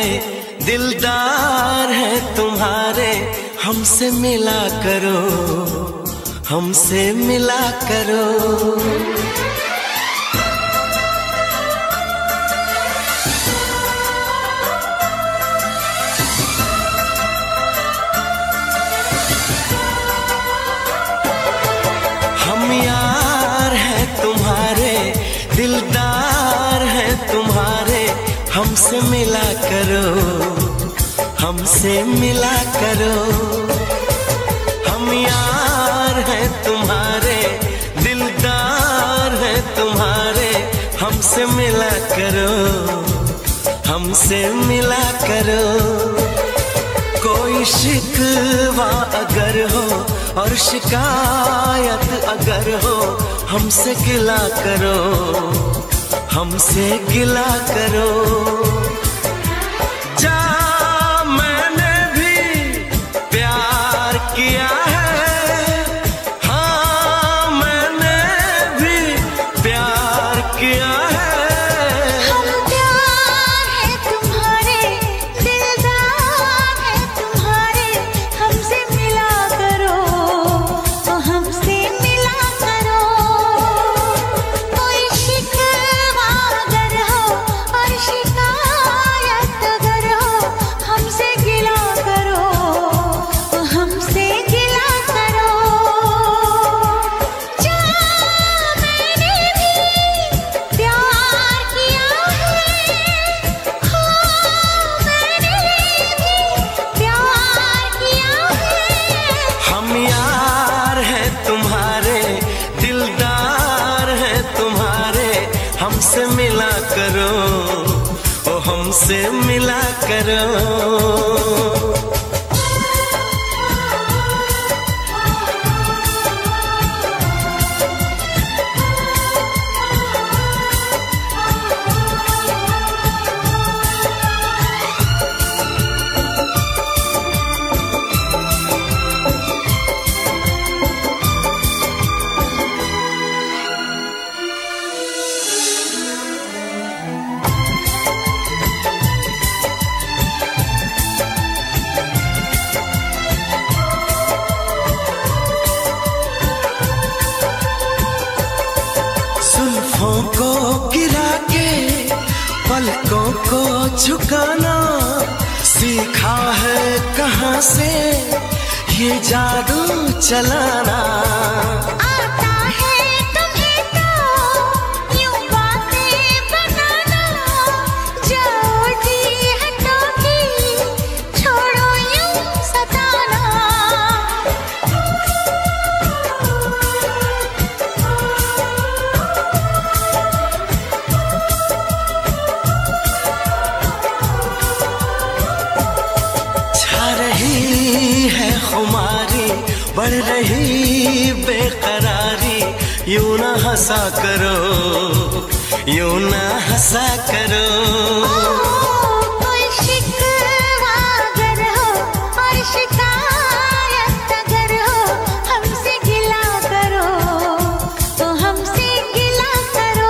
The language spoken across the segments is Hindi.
दिलदार हैं तुम्हारे, हमसे मिला करो, हमसे मिला करो। हम यार हैं तुम्हारे, दिलदार हैं तुम्हारे, हमसे मिला करो, हमसे मिला करो। हम यार हैं तुम्हारे, दिलदार हैं तुम्हारे, हमसे मिला करो, हमसे मिला करो। कोई शिकवा अगर हो और शिकायत अगर हो, हमसे गिला करो, हमसे गिला करो। जा मैंने भी प्यार किया है, हाँ मैंने भी प्यार किया है। हम प्यार है तुम्हारे, दिलदार है तुम्हारे, हमसे मिला करो, हमसे मिला करो। कोई शिकवा अगर हो और शिकायत अगर हो, हमसे गिला करो, हमसे गिला करो। जा मैंने भी प्यार किया है, हाँ मैंने भी प्यार किया है। हम यार हैं तुम्हारे, दिलदार हैं तुम्हारे, हमसे मिला करो, ओ हमसे मिला करो। जुल्फों को गिरा के पलकों को झुकाना, सीखा है कहाँ से ये जादू चलाना। आता है तुम्हें तो यूं बातें बनाना, जाओ जी हटो की छोड़ो यूं सताना। छा रही है खुमारी, बढ़ रही बेकरारी, यूं ना हंसा करो, यूं ना हंसा करो। कोई शिकवा अगर हो और शिकायत अगर हो, हमसे गिला करो, तो हमसे गिला करो।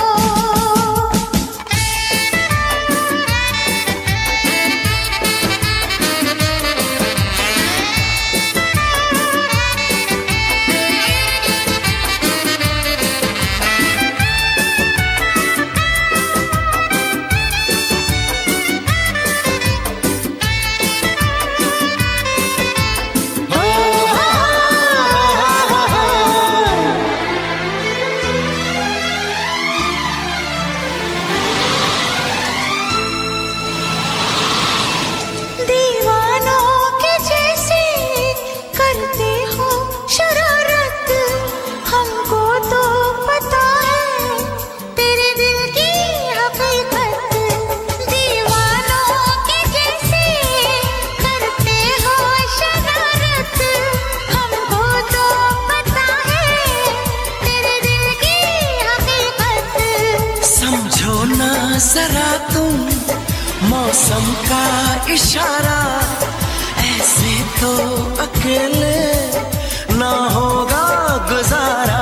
दीवानों के जैसे करते हो शरारत, हमको तो पता है तेरे दिल की हकीकत। दीवानों के जैसे करते हो शरारत, हमको तो पता है तेरे दिल की हकीकत। समझो ना जरा तुम मौसम का इशारा, ऐसे तो अकेले ना होगा गुजारा।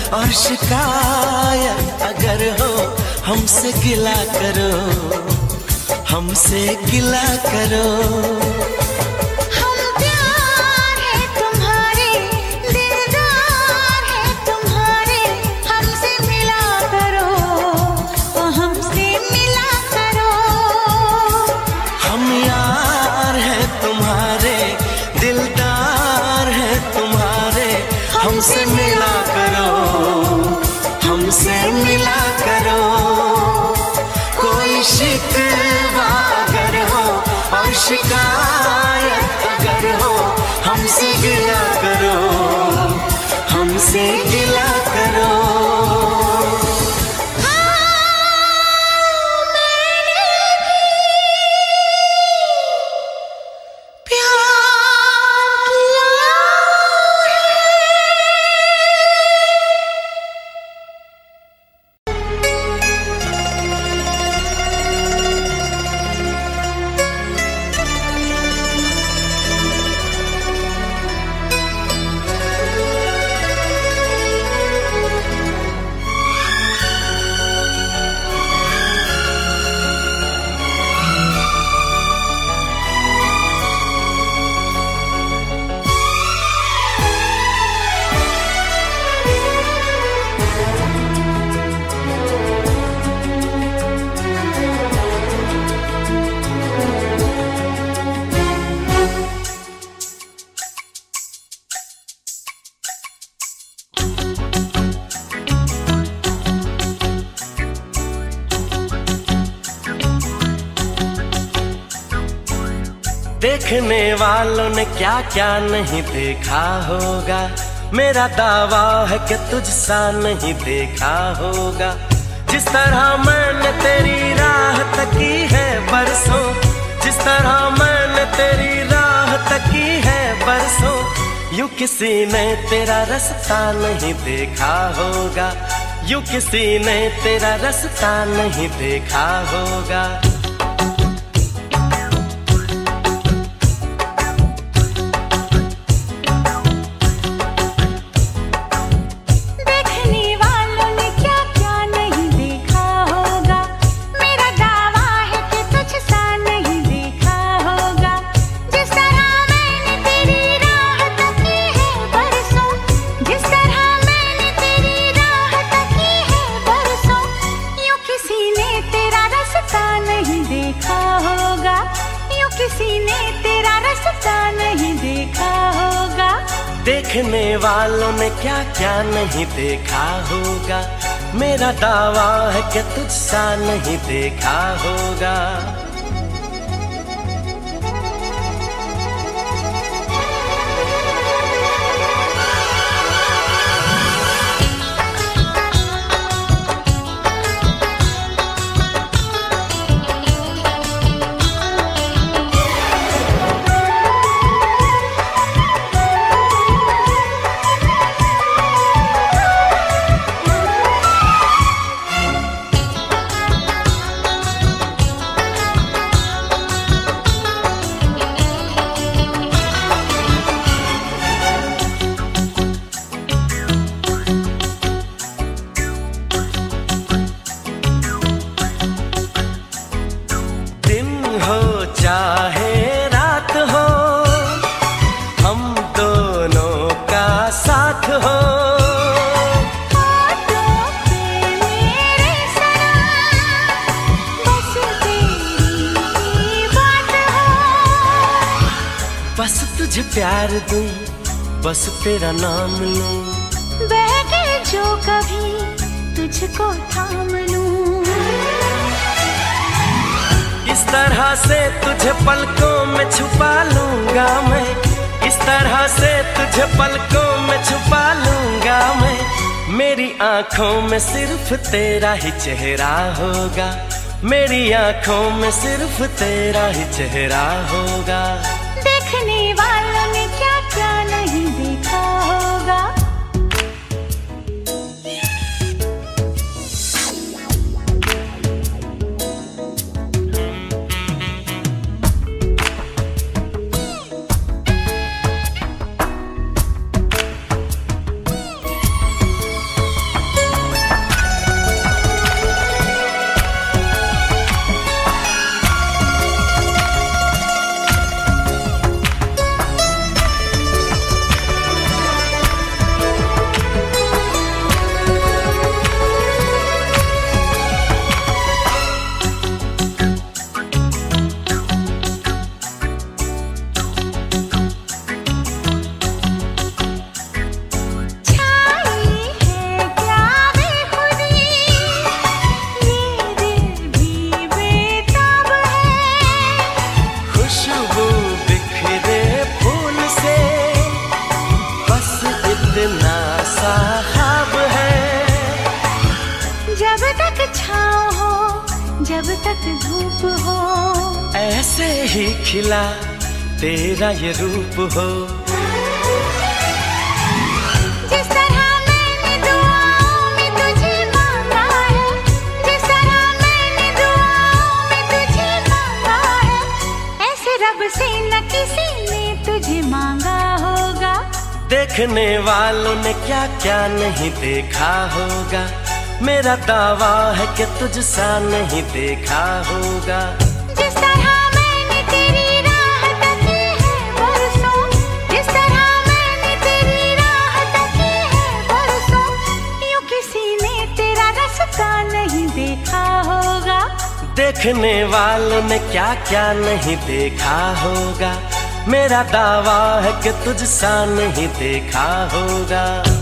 और शिकायत अगर हो हमसे गिला करो, हमसे गिला करो। हम प्यार है तुम्हारे, दिलदार है तुम्हारे, हमसे मिला करो, हमसे मिला करो। हम यार है तुम्हारे, दिलदार है तुम्हारे, हमसे मिला करो, हमसे मिला करो। कोई शिकवा अगर हो और शिकायत अगर हो हमसे गिला करो, हमसे गिला करो। देखने वालों ने क्या क्या नहीं देखा होगा, मेरा दावा है कि तुझसा नहीं देखा होगा। जिस तरह मैंने तेरी राह तकी है बरसों, जिस तरह मैंने तेरी राह तकी है बरसों, यूं किसी ने तेरा रास्ता नहीं देखा होगा, यूं किसी ने तेरा रास्ता नहीं देखा होगा। देखने वालों ने क्या क्या नहीं देखा होगा, मेरा दावा है कि तुझसा नहीं देखा होगा। चाहे रात हो हम दोनों का साथ हो, हाथों पे मेरे सनम बस तेरी बात हो। बस तुझे प्यार दूं, बस तेरा नाम लूं, बहके जो कभी तुझको थाम लूं। इस तरह से तुझे पलकों में छुपा लूंगा मैं, इस तरह से तुझे पलकों में छुपा लूंगा मैं। मेरी आंखों में सिर्फ तेरा ही चेहरा होगा, मेरी आंखों में सिर्फ तेरा ही चेहरा होगा। देखने वालों ने क्या क्या नहीं देखा होगा। ऐसे ही खिला तेरा ये रूप हो। जिस तरह मैंने दुआओं में तुझे मांगा है, जिस तरह मैंने दुआओं में तुझे मांगा है, ऐसे रब से न किसी ने तुझे मांगा होगा। देखने वालों ने क्या क्या नहीं देखा होगा, मेरा दावा है कि तुझसा नहीं देखा होगा। जिस तरह मैंने तेरी राह तकी है बरसों, जिस तरह मैंने तेरी राह तकी है बरसों, यूं किसी ने तेरा रास्ता नहीं देखा होगा। देखने वालों ने क्या क्या नहीं देखा होगा, मेरा दावा है कि तुझसा नहीं देखा होगा।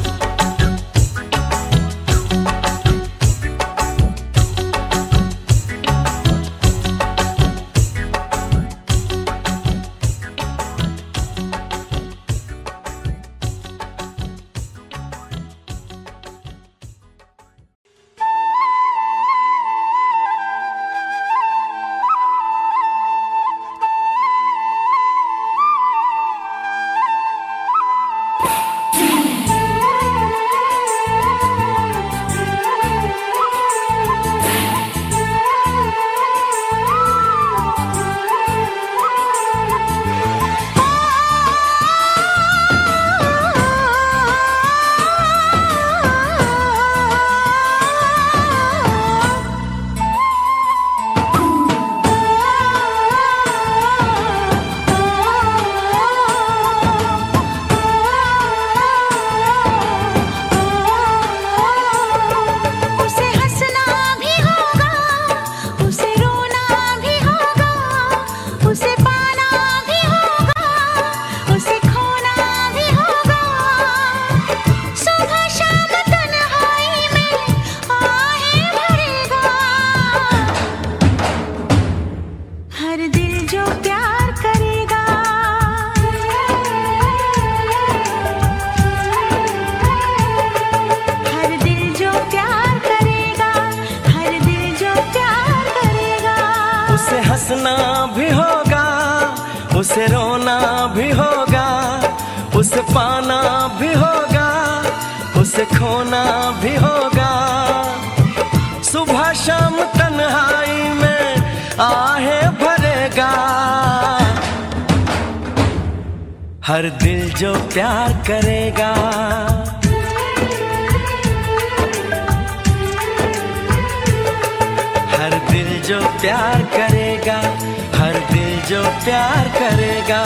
हंसना भी होगा, उसे रोना भी होगा, उसे पाना भी होगा, उसे खोना भी होगा। सुबह शाम तन्हाई में आहें भरेगा, हर दिल जो प्यार करेगा। हर दिल जो प्यार करेगा, हर दिल जो प्यार करेगा।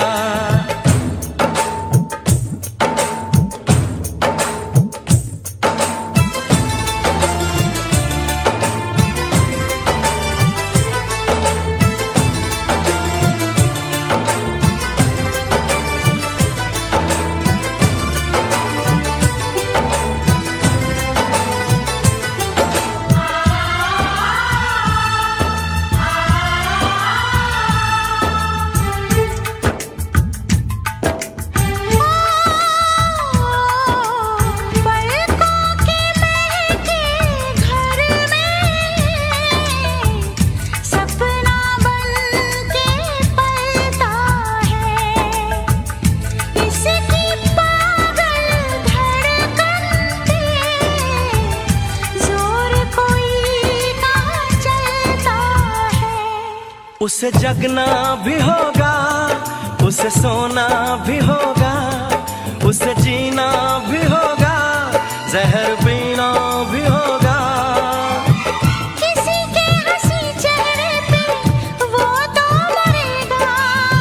उसे जगना भी होगा, उसे सोना भी होगा, उसे जीना भी होगा, जहर पीना भी होगा। किसी के हंसी चेहरे पे वो तो मरेगा,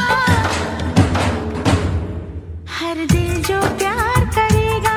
हर दिल जो प्यार करेगा।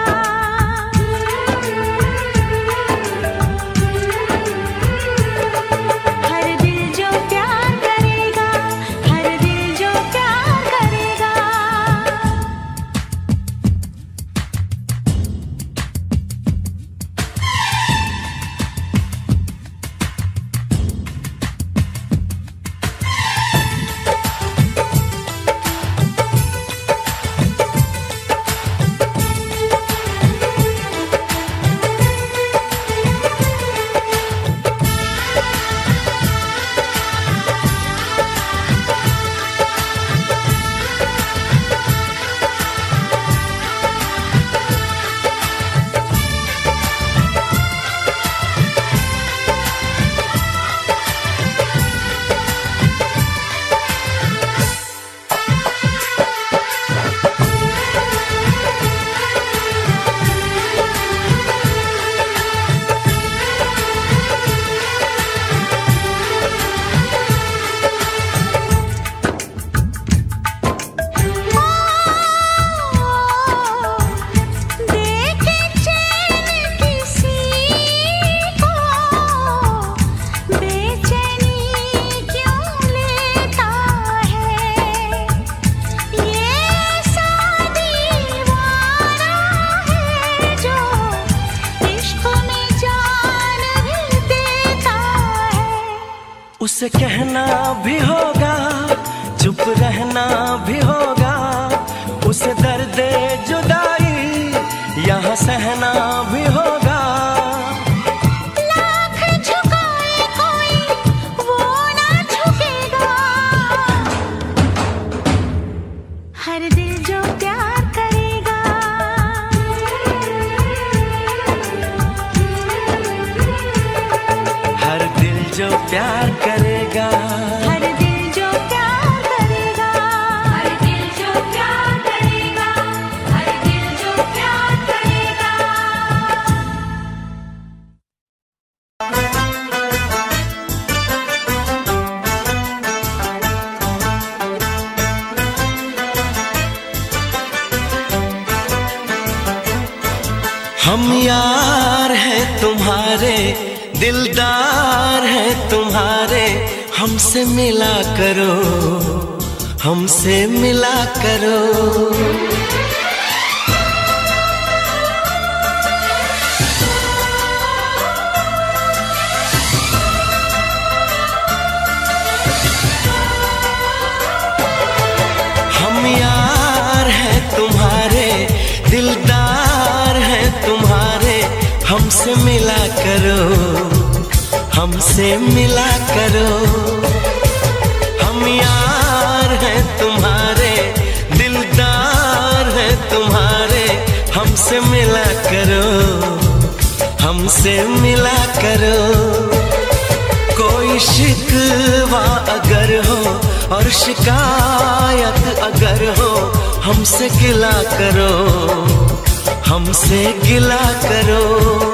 उसे कहना भी होगा, चुप रहना भी होगा, उसे दर्द जुदाई यहाँ सहना भी होगा। लाख झुकाए कोई वो ना झुकेगा, हर दिल जो प्यार करेगा, हर दिल जो प्यार करेगा, हर दिल जो प्यार करेगा, हर दिल जो प्यार करेगा, हर दिल जो प्यार करेगा। हम यार हैं तुम्हारे, दिलदार हैं तुम्हारे, हमसे मिला करो, हमसे मिला करो। हम यार हैं तुम्हारे, दिलदार हैं तुम्हारे, हमसे मिला करो, हमसे मिला करो। हम यार हैं तुम्हारे, दिलदार हैं तुम्हारे, हमसे मिला करो, हमसे मिला करो। कोई शिकवा अगर हो और शिकायत अगर हो, हमसे गिला करो, हमसे गिला करो।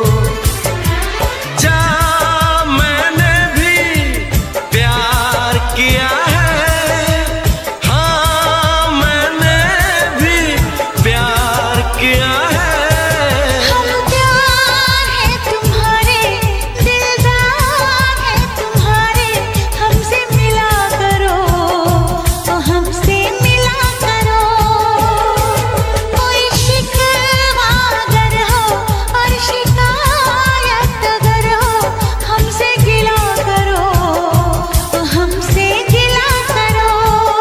जा मैंने भी प्यार किया है, हाँ मैंने भी प्यार किया है। हम प्यार है तुम्हारे, दिलदार है तुम्हारे, हमसे मिला करो, हमसे मिला करो। कोई शिकवा अगर हो और शिकायत अगर हो, हमसे गिला करो, हमसे गिला करो।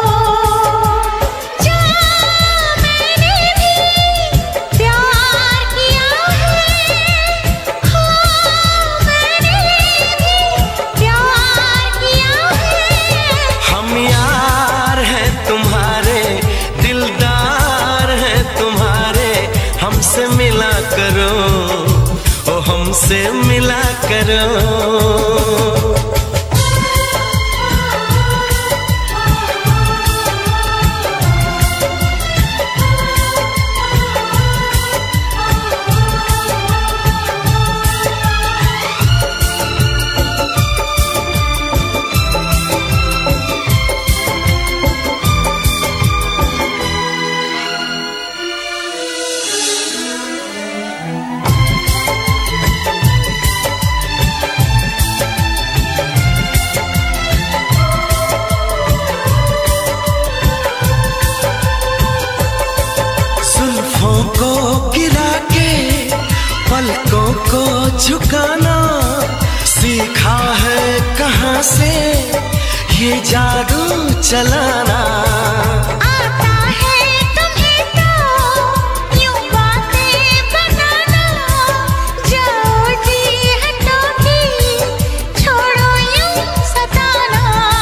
जा मैंने भी प्यार किया है, हाँ मैंने भी प्यार किया है। हम यार हैं तुम्हारे, दिलदार हैं तुम्हारे, हमसे मिला करो, ओ हमसे मिला करो। जुल्फों को गिरा के पलकों को झुकाना सीखा है कहाँ से ये जादू चलाना। आता है तुम्हें तो यूं बातें बनाना, जाओ जी हटो की छोड़ो यूं सताना।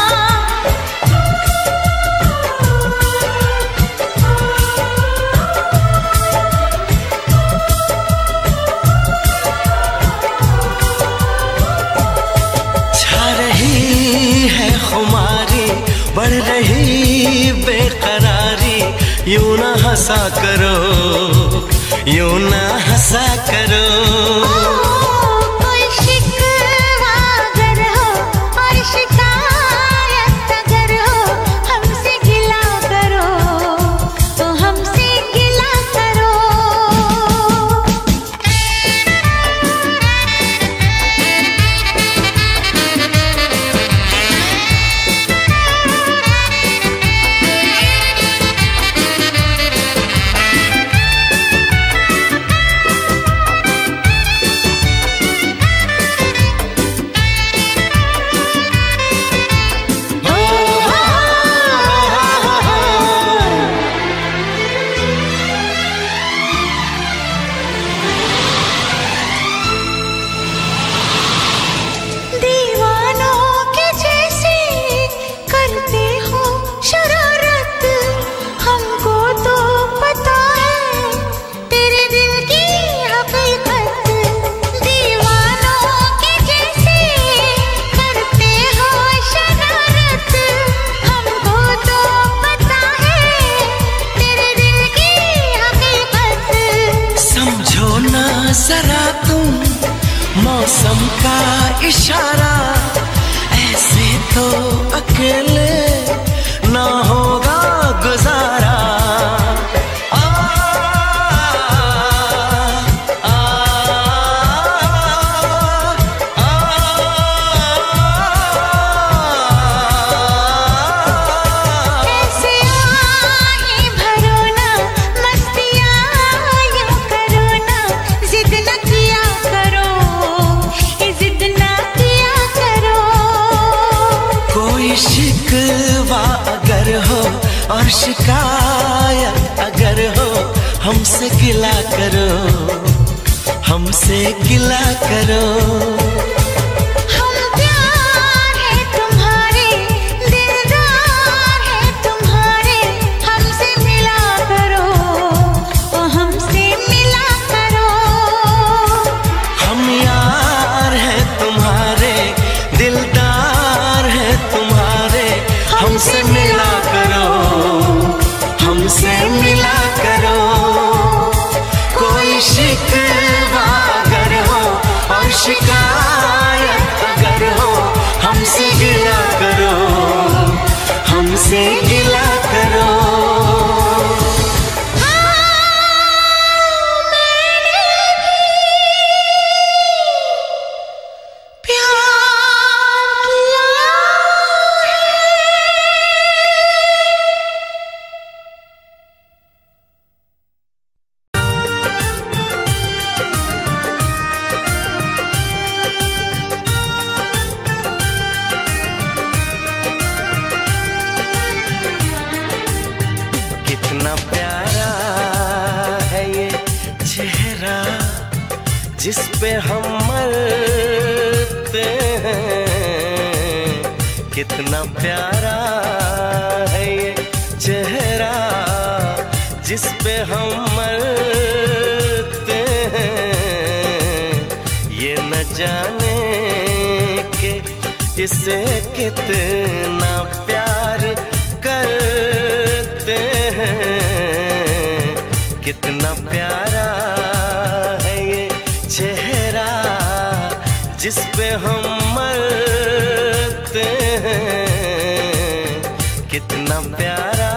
छा रही है खुमारी, बढ़ रही बेकरारी, यूं ना हंसा करो, यूं ना हंसा करो। कोई शिकवा अगर हो और शिकायत अगर हो, हमसे गिला करो, तो हमसे गिला करो। मौसम का इशारा, ऐसे तो अकेले ना होगा गुजारा। शिकवा अगर हो और शिकायत अगर हो, हमसे गिला करो, हमसे गिला करो। हम प्यार है तुम्हारे, दिलदार है तुम्हारे, हमसे मिला करो, ओ हमसे मिला करो। हम यार है तुम्हारे, दिलदार है तुम्हारे, हमसे मिला करो, हमसे मिला करो। कोई शिकवा अगर हो और शिकायत अगर हो, हमसे गिला करो, हमसे गिला करो। कितना प्यारा है ये चेहरा जिस पे हम मरते हैं। कितना प्यारा है ये चेहरा जिस पे हम मरते हैं। ये न जाने कि इसे कितना प्यार करते हैं। कितना प्यारा है ये चेहरा जिस पे हम मरते हैं। कितना प्यारा।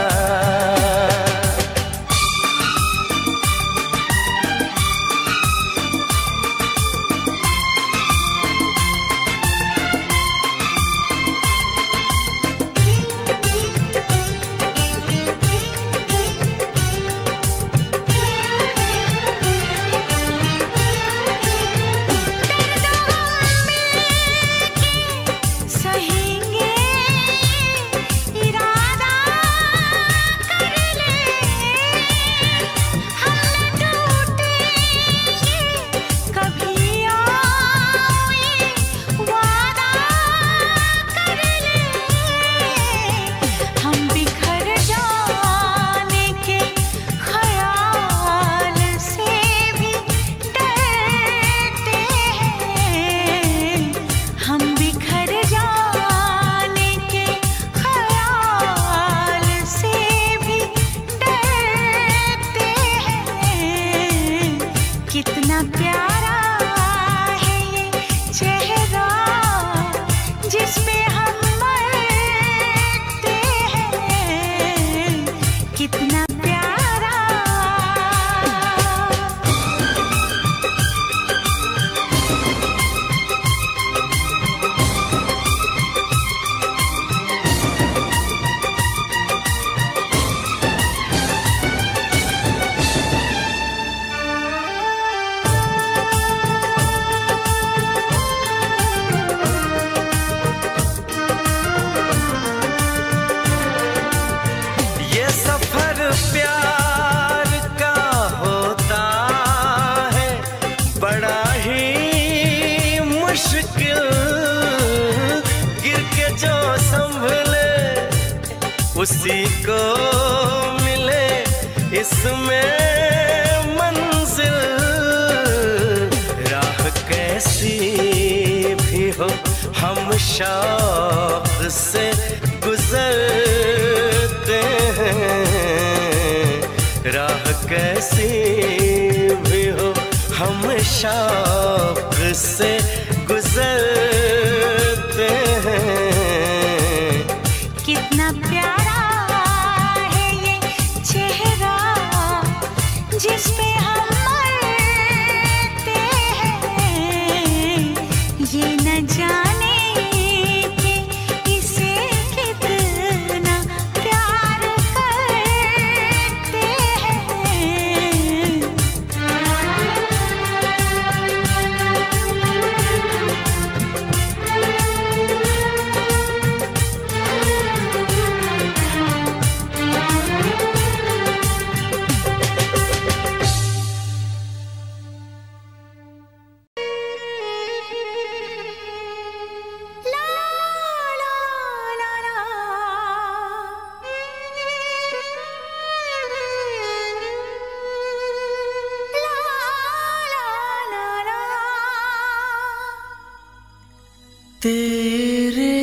कितना प्यारा है ये चेहरा जिस पे हम मरते हैं। कितना प्यारा। प्यार का होता है बड़ा ही मुश्किल। गिर के जो संभले उसी को मिले इसमें मंजिल। राह कैसी भी हो हम शौक से गुजरते हैं। राह कैसी भी हो हम शौक से गुजरते हैं। कितना प्यारा है ये चेहरा जिस पे हम मरते हैं। ये न जाने कि इसे कितना प्यार करते हैं। तेरे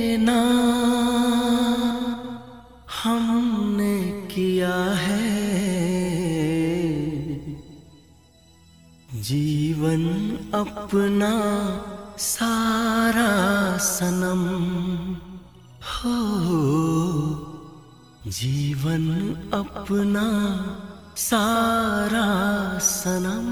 नाम हमने किया है जीवन अपना सारा सनम हो। जीवन अपना सारा सनम।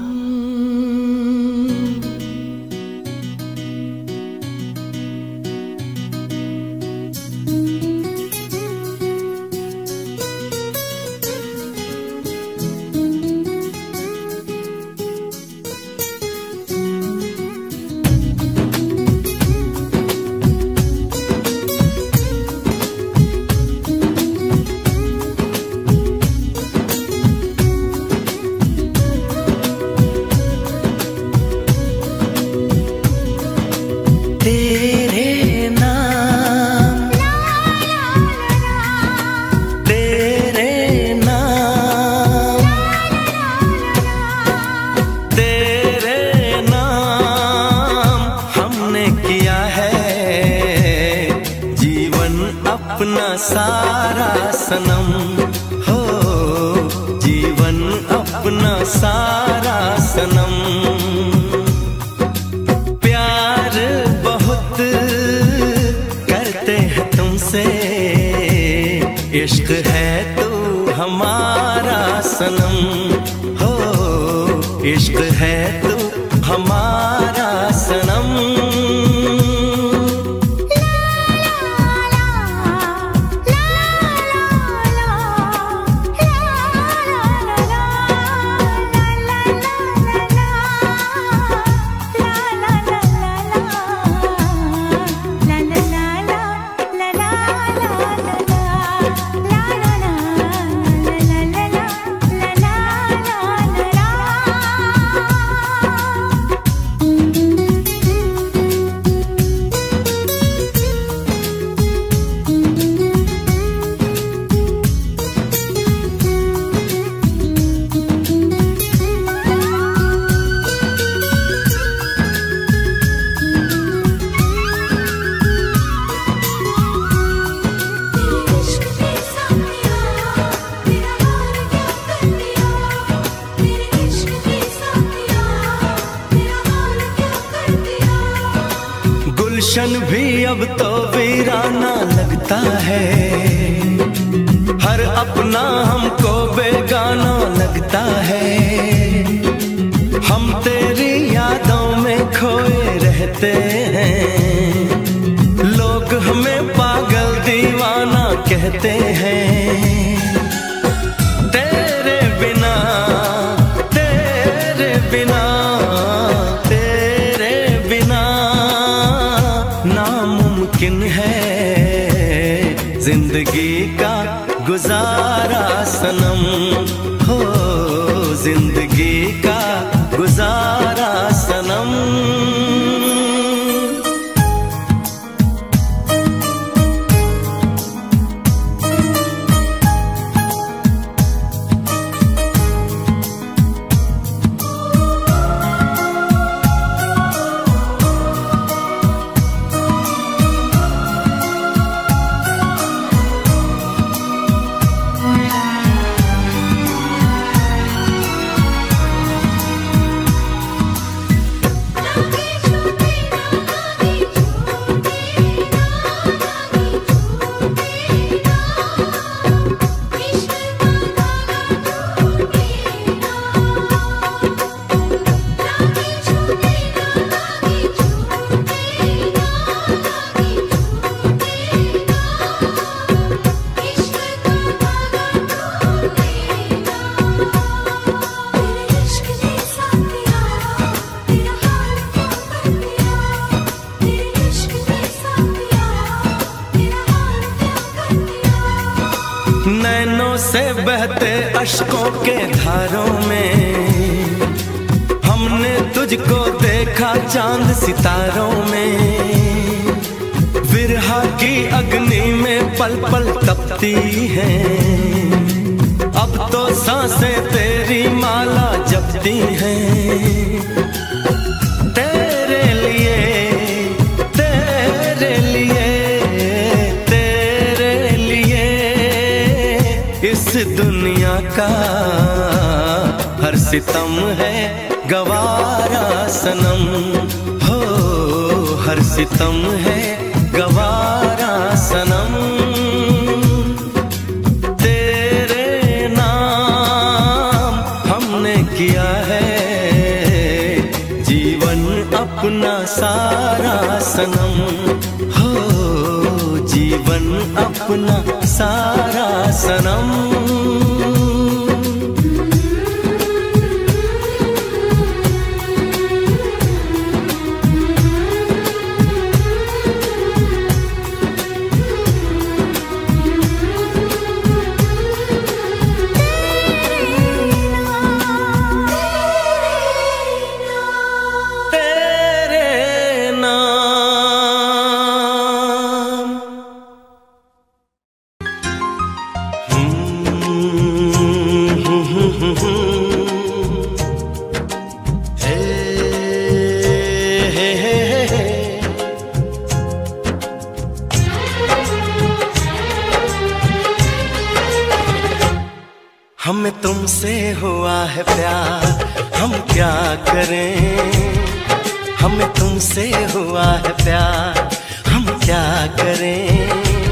अपना सारा सनम हो। जीवन अपना सारा सनम। प्यार बहुत करते हैं तुमसे, इश्क है तू हमारा सनम हो। इश्क है तू हमारा सनम। गुलशन भी अब तो वीराना लगता है, हर अपना हमको बेगाना लगता है। हम तेरी यादों में खोए रहते हैं, लोग हमें पागल दीवाना कहते हैं। तेरे बिना तेरे बिना तेरे बिना नामुमकिन है जिंदगी का गुजारा सनम हो। जिंदगी का गुजारा सनम। से बहते अश्कों के धारों में हमने तुझको देखा चांद सितारों में। विरहा की अग्नि में पल पल तपती हैं, अब तो सांसें तेरी माला जपती हैं। तेरे लिए तेरे लिए तेरे लिए इस दुनिया का हर सितम है गवारा सनम। हो हर सितम है गवारा सनम। तेरे नाम हमने किया है जीवन अपना सारा सनम। हो जीवन अपना सारा सनम। हमें तुमसे हुआ है प्यार, हम क्या करें। हमें तुमसे हुआ है प्यार, हम क्या करें।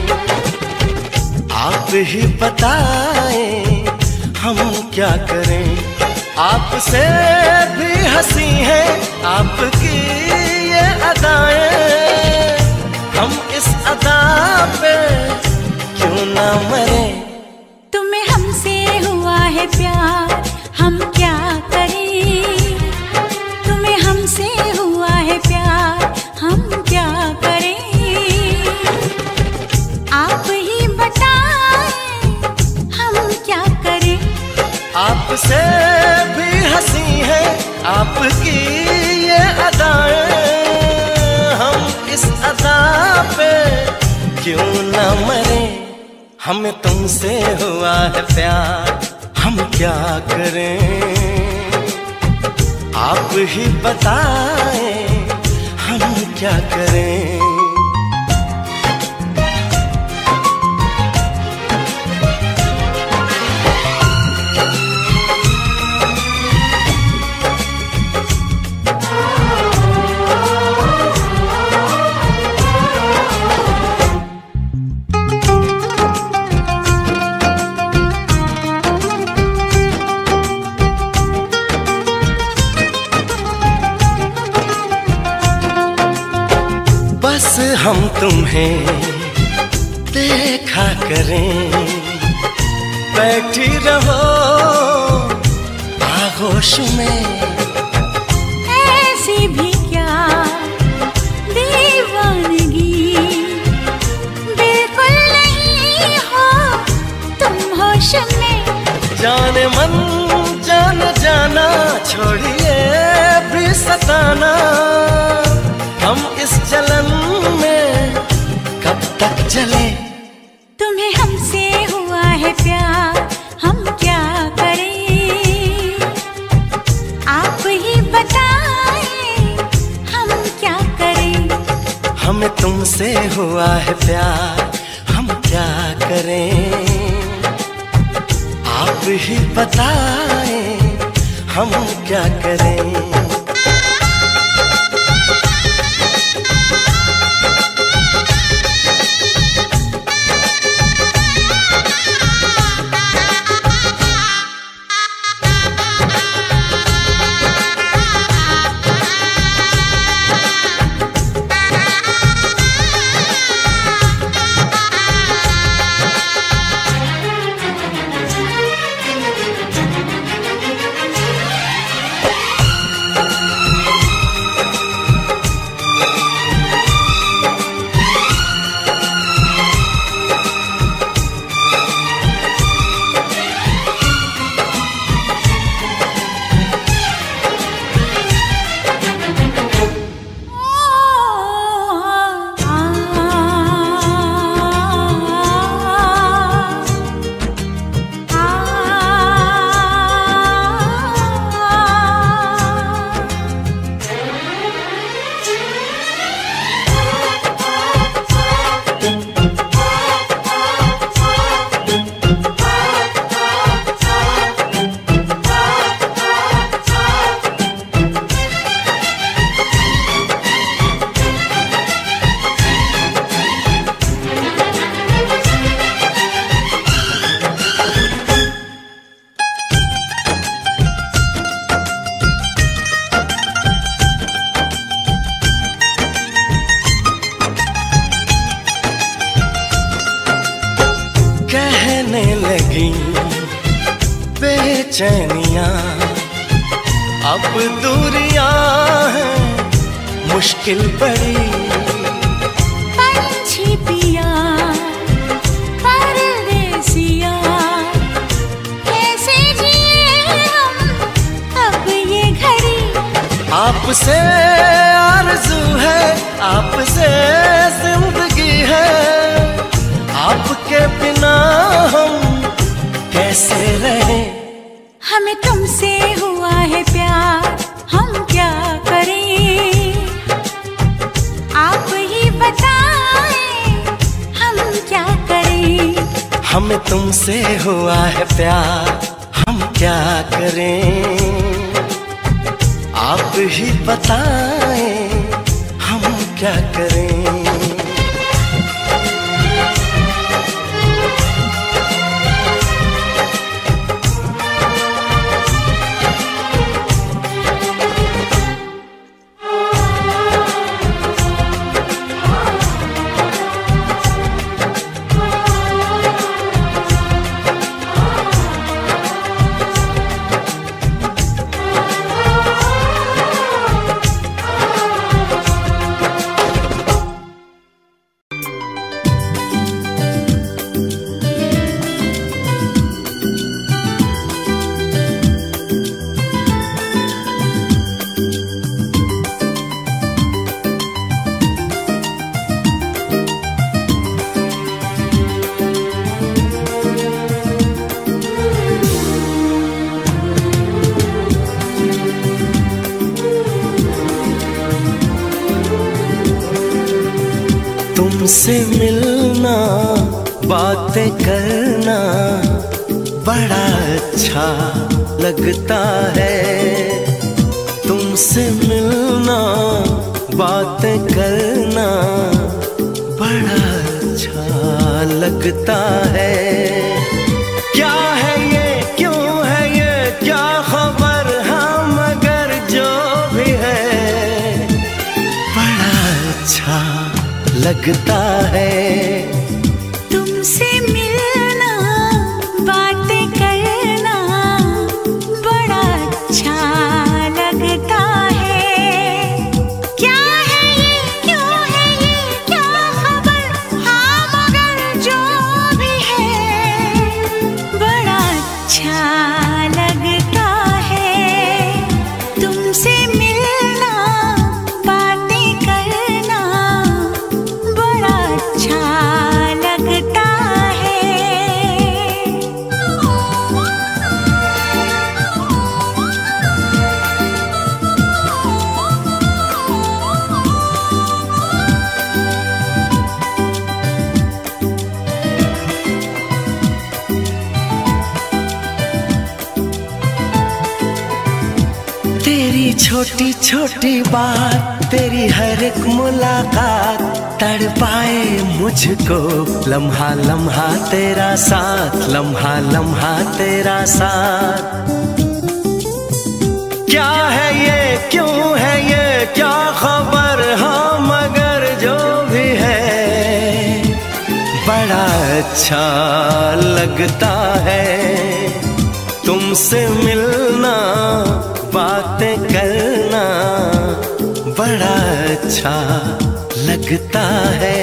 आप ही बताएं हम क्या करें। आपसे भी हंसी है आपकी ये अदाएं, हम इस अदा पे क्यों ना मरे। तुम्हें हमसे हुआ है प्यार, हम क्या करें। तुम्हें हमसे हुआ है प्यार, हम क्या करें। आप ही बताएं हम क्या करें। आपसे भी हंसी है आपकी ये अदाएं, हम इस अदा पे क्यों ना मरे। हमें तुमसे हुआ है प्यार, हम क्या करें। आप ही बताएं हम क्या करें। बस हम तुम्हें देखा करें, बैठी रहो आगोश में। ऐसी भी क्या दीवानगी, बिल्कुल नहीं हो तुम होश में। जाने मन जान जाना, छोड़िए भी सताना। हम इस जलन में कब तक जले। तुम्हें हमसे हुआ है प्यार, हम क्या करें। आप ही बताएं हम क्या करें। हमें तुमसे हुआ है प्यार, हम क्या करें। आप ही बताएं हम क्या करें। बेचैनियां, अब दूरियां हैं मुश्किल बड़ी। पंछी पिया परदेसिया, कैसे जिए हम अब ये घड़ी। आपसे आरज़ू है, आपसे जिंदगी है, आपके बिना हम कैसे रहें। हमें तुमसे हुआ है प्यार, हम क्या करें, आप ही बताएं हम क्या करें। हमें तुमसे हुआ है प्यार, हम क्या करें, आप ही बताएं हम क्या करें। तुमसे मिलना, बातें करना बड़ा अच्छा लगता है। तुमसे मिलना, बातें करना बड़ा अच्छा लगता है। क्या है ये, क्यों है ये, क्या खबर, हाँ मगर जो भी है बड़ा अच्छा लगता है। तुमसे मिलना, बातें करना बड़ा अच्छा लगता है। क्या है ये, क्यों है ये, क्या खबर, हाँ मगर जो भी है बड़ा अच्छा लगता है। तुमसे मिलना, बातें करना बड़ा अच्छा लगता है। तेरी छोटी छोटी बात, तेरी हर एक मुलाकात तड़पाए मुझको। लम्हा लम्हा तेरा साथ, लम्हा लम्हा तेरा साथ। क्या है ये, क्यों है ये, क्या खबर, हाँ मगर जो भी है बड़ा अच्छा लगता है। तुमसे मिलना, बातें करना बड़ा अच्छा लगता है।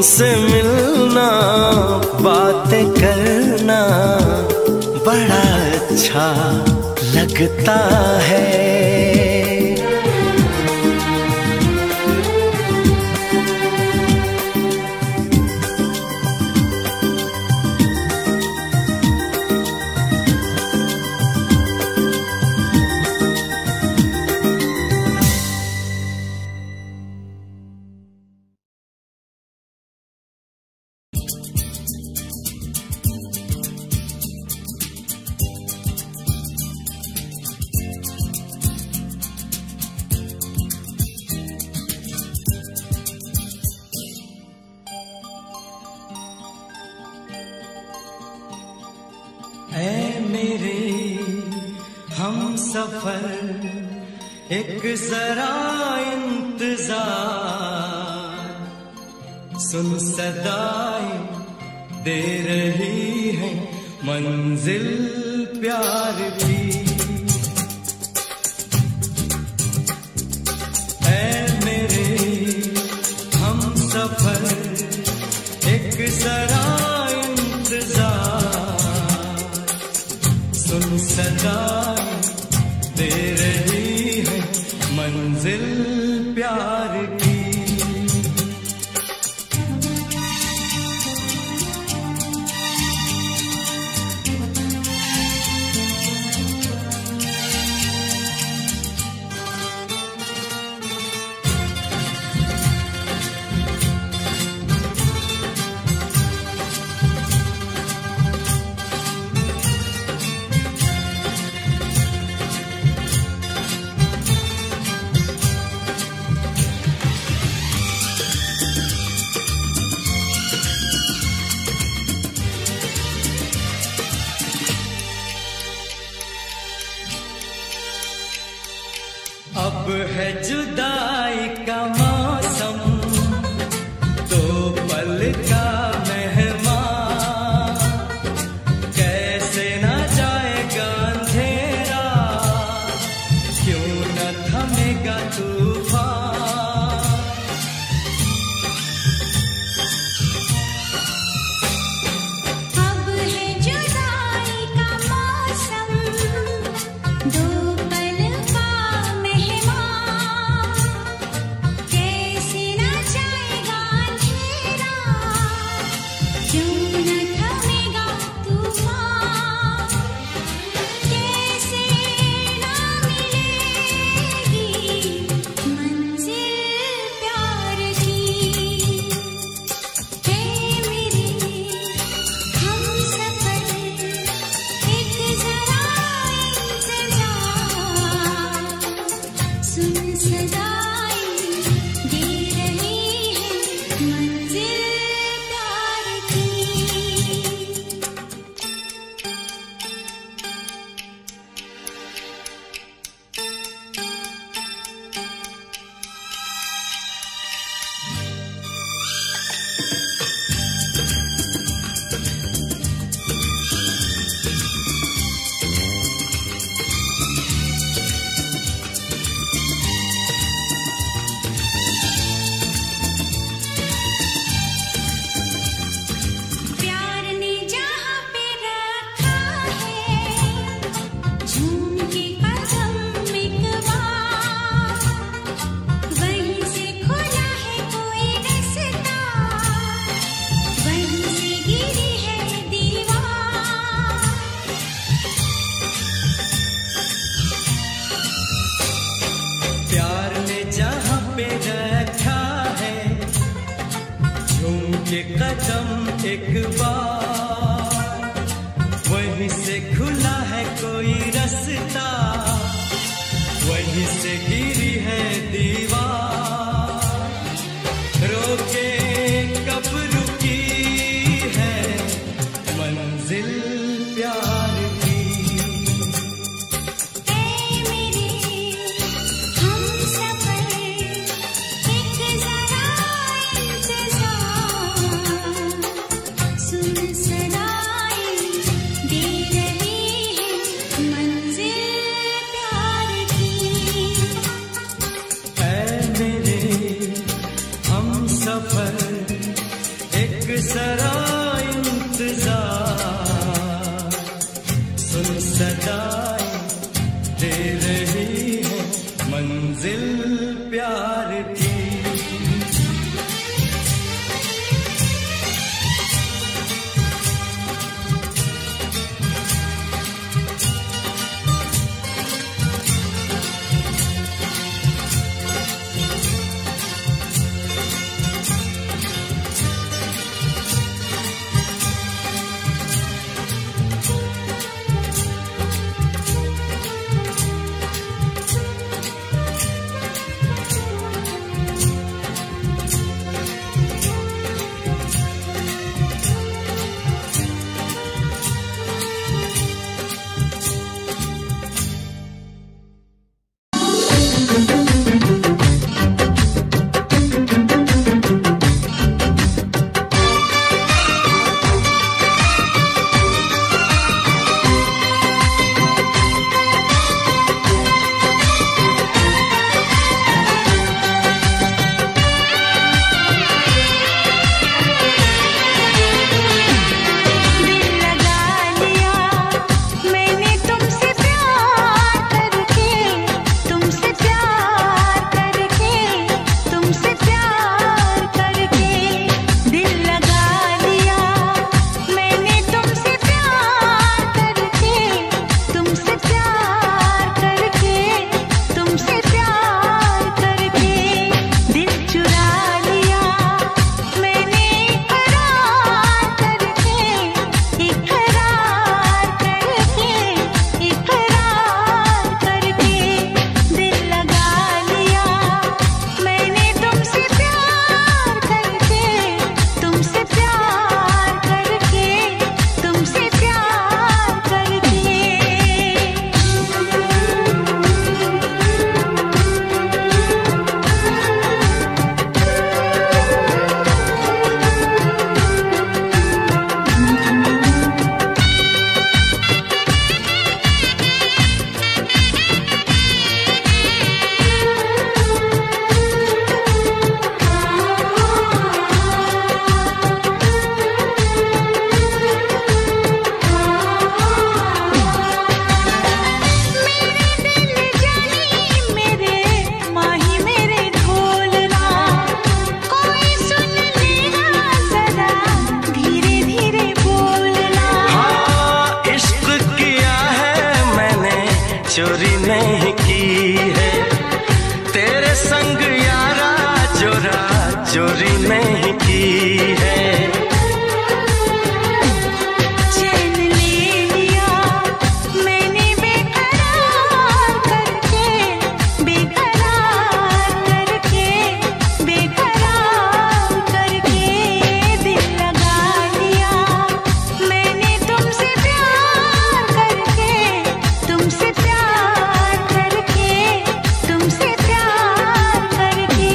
तुमसे मिलना, बातें करना बड़ा अच्छा लगता है। ऐ मेरे हम सफर एक जरा इंतजार, सुन सदाएं दे रही है मंजिल प्यार की। ऐ मेरे हम सफर एक जरा सुन सदाएं दे रही है मंजिल प्यार की। अब है जुदाई का मौसम, दो पल का मेहमान, कैसे न जाएगा अंधेरा, क्यों न थमेगा तूफान। अब है जुदाई का मौसम, दो पल का मेहमान, कैसे न जाएगा अंधेरा, क्यों न थमेगा तूफान। कैसे न मिलेगी मंजिल प्यार की। है मेरे हम सफर एक जरा इंतजार, सुन सदाएं दे रही है मंजिल प्यार की। प्यार ने जहाँ पे रखा है झूम के कदम एक बार, वहीं से खुला है कोई रास्ता, वहीं से गिरी है दीवार। प्यार ने जहाँ पे रखा है झूम के कदम एक बार, वहीं से खुला है कोई रास्ता, वहीं से गिरी है दीवार। रोके कब रुकी है मंजिल प्यार की। ऐ मेरे हम सफर एक जरा इंतजार, सुन सदाएं दे रही है मंजिल प्यार की। ऐ संग यारा चोरा चोरी नहीं की है। चैन ले लिया मैंने बेकरार करके, बेकरार करके, बेकरार करके दिल लगा लिया मैंने तुमसे प्यार करके, तुमसे प्यार करके, तुमसे प्यार करके।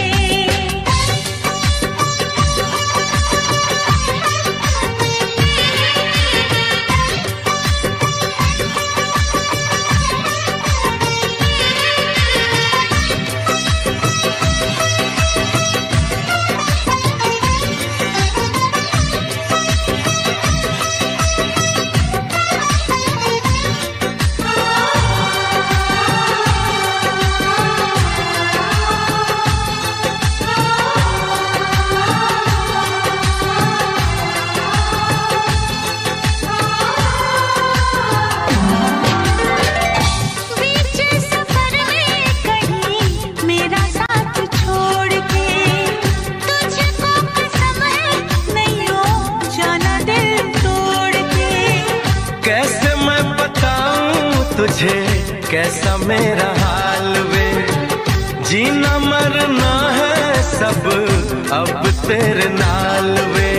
बीच सफर में कहीं मेरा साथ छोड़ के, तुझको कसम है नहीं हो जाना दिल तोड़ के। कैसे मैं बताऊं तुझे कैसा मेरा हाल वे, जीना मरना है सब अब तेरे नाल वे।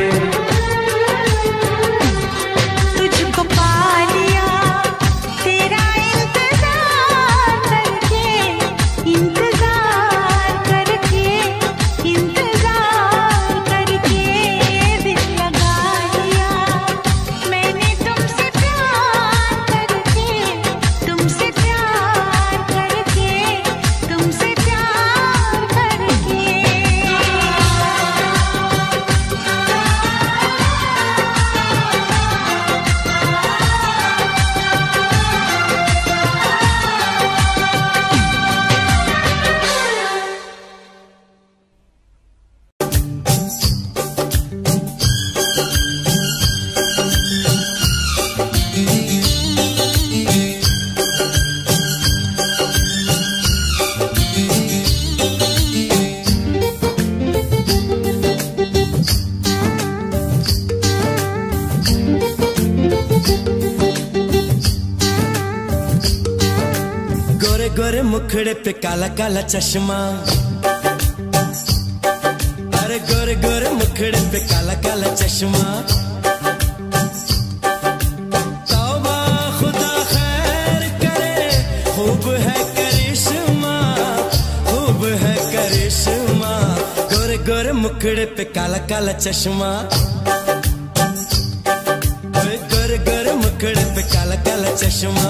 तुझको पा लिया तेरा इंतजार करके, इंतजार करके, इंतजार करके दिल लगा लिया मैंने तुमसे प्यार करके, तुमसे प्यार करके, तुमसे प्यार करके। गोरे गोरे मुखड़े पे काला काला चश्मा, अरे गोरे गोरे मुखड़े पे काला काला चश्मा। तौबा खुदा खैर करे, खूब है करिश्मा, खूब है करिश्मा। गोरे गोरे मुखड़े पे काला काला चश्मा, गोरे गोरे मुखड़े पे काला काला चश्मा।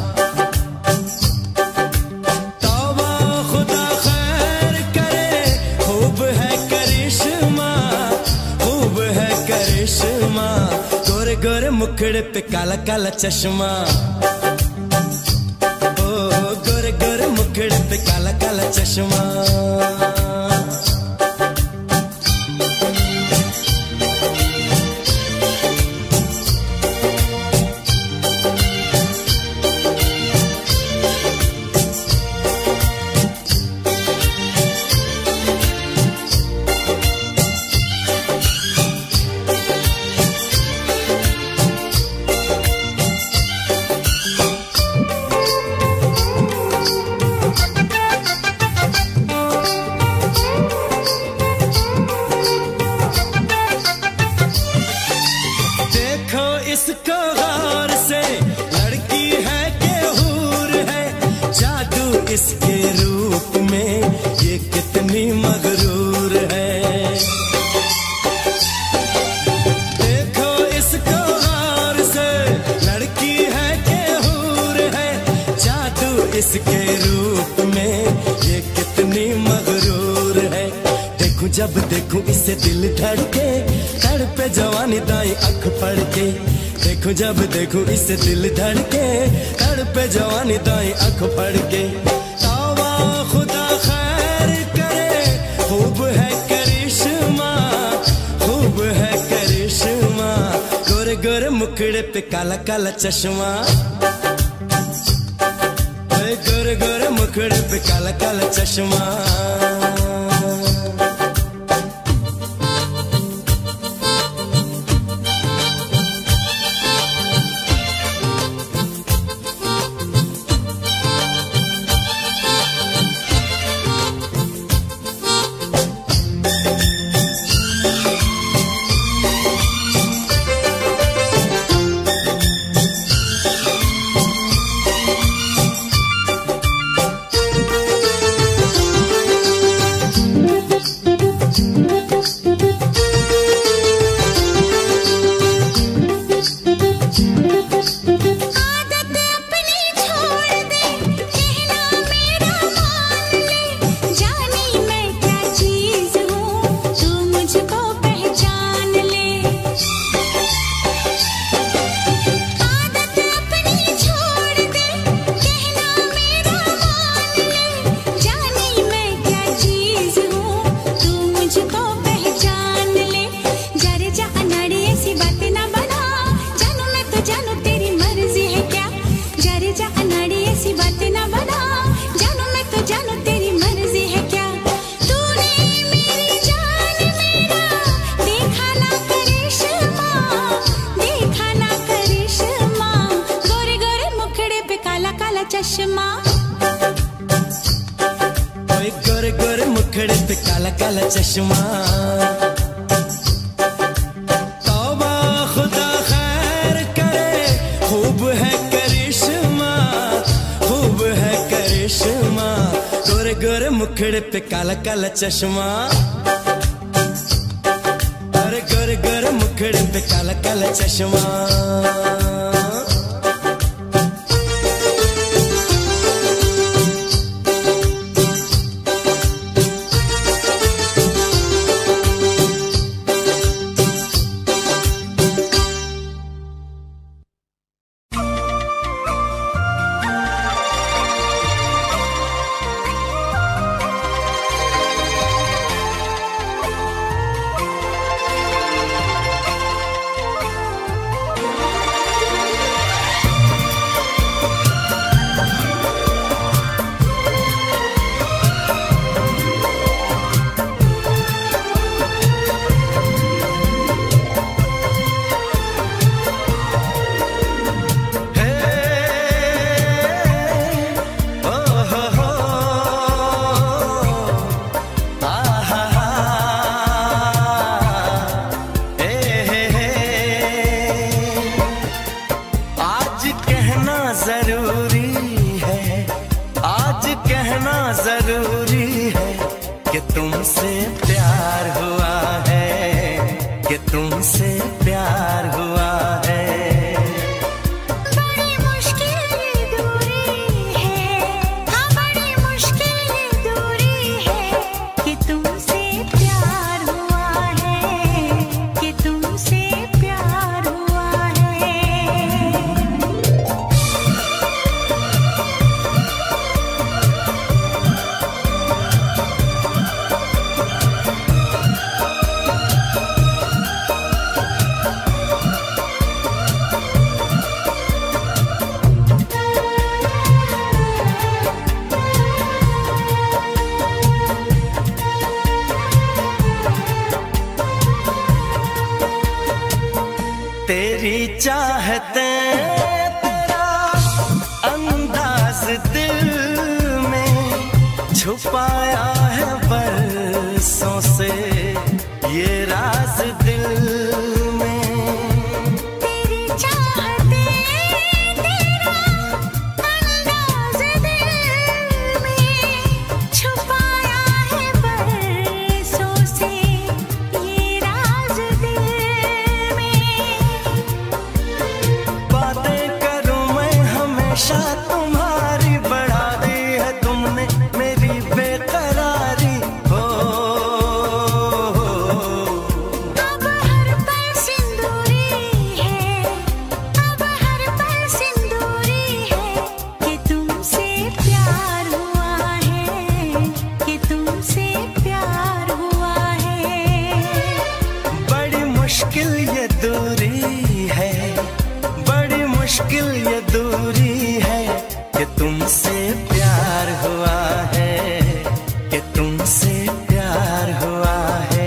तौबा खुदा खैर करे, खूब है करिश्मा, खूब है करिश्मा। गोरे गोरे मुखड़े पे काला काला चश्मा, ओ गोरे गोरे मुखड़े पे काला काला चश्मा। इसको गौर से, लड़की है के हूर है, जादू इसके रूप में ये कितनी मगरूर है। देखो इसको गौर से, लड़की है के हूर है, जादू इसके रूप में ये कितनी मगरूर है। देखूं जब देखूं इसे दिल धड़के, तड़पे जवानी दाई अख पड़ के। देखूं जब देखूं इसे दिल धड़के, तड़पे जवानी दाई अख पड़ के। तौबा खुदा खैर करे, खूब है करिश्मा, खूब है करिश्मा। गोरे गोरे मुखड़े पे काला काला चश्मा, गोरे गोरे गोरे मुखड़े पे काला काला चश्मा। चश्मा गोरे गोरे मुखड़े पे काला काला चश्मा। तौबा खुदा खैर करे, खूब है करिश्मा, खूब है करिश्मा। गोरे गोरे मुखड़े पे काला काला चश्मा। गोरे गोरे गोरे मुखड़े पे काला काला चश्मा। तेरी चाहते तेरा अंदाज दिल में छुपाया है बरसों से ये राज दिल में। तेरी चाहते तेरा अंदाज दिल में छुपाया है बरसों से ये राज दिल में। बातें करूं मैं हमेशा तुम्हारी, बढ़ा दी है तुमने मेरी बेकरारी। तुमसे प्यार हुआ है।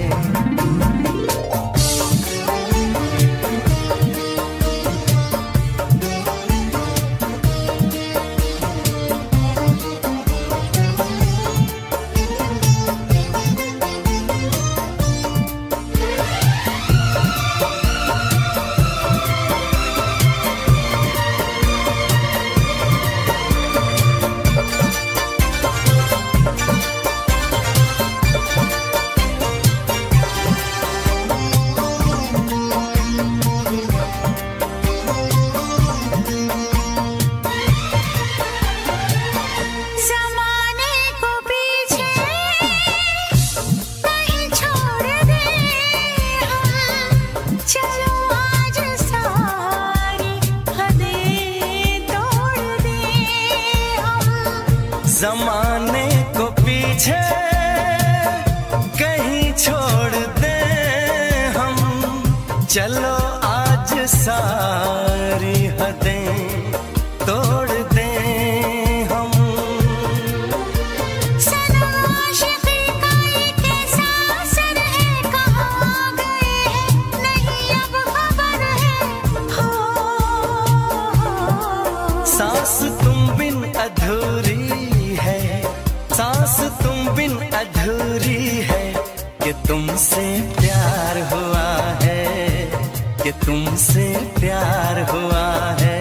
जमाने को पीछे कहीं छोड़ दें हम, चलो आज सारी हदें तोड़ दें हम। सनम आशिक़ी का ये कैसा असर है, कहाँ गए हैं नहीं अब खबर है। सांस तुम बिन अधूरी है, सांस तुम बिन अधूरी है, कि तुमसे प्यार हुआ है, कि तुमसे प्यार हुआ है।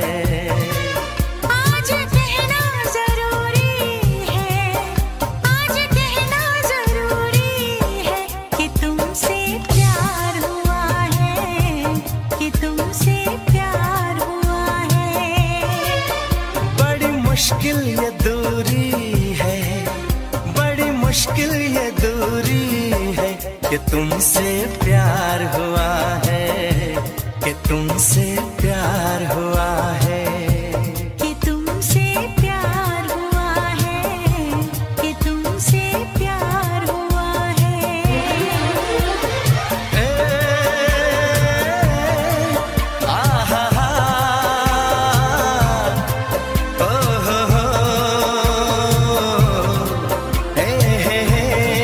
आज कहना जरूरी है, आज कहना जरूरी है, कि तुमसे प्यार हुआ है, कि तुमसे प्यार हुआ है। बड़ी मुश्किल ये दूरी है, बड़ी मुश्किल ये दूरी है, कि तुमसे प्यार हुआ है, कि तुमसे प्यार हुआ है। कि तुमसे प्यार हुआ है, कि तुमसे प्यार हुआ है। ए, आहा हा, ओ हो, ए हे हे।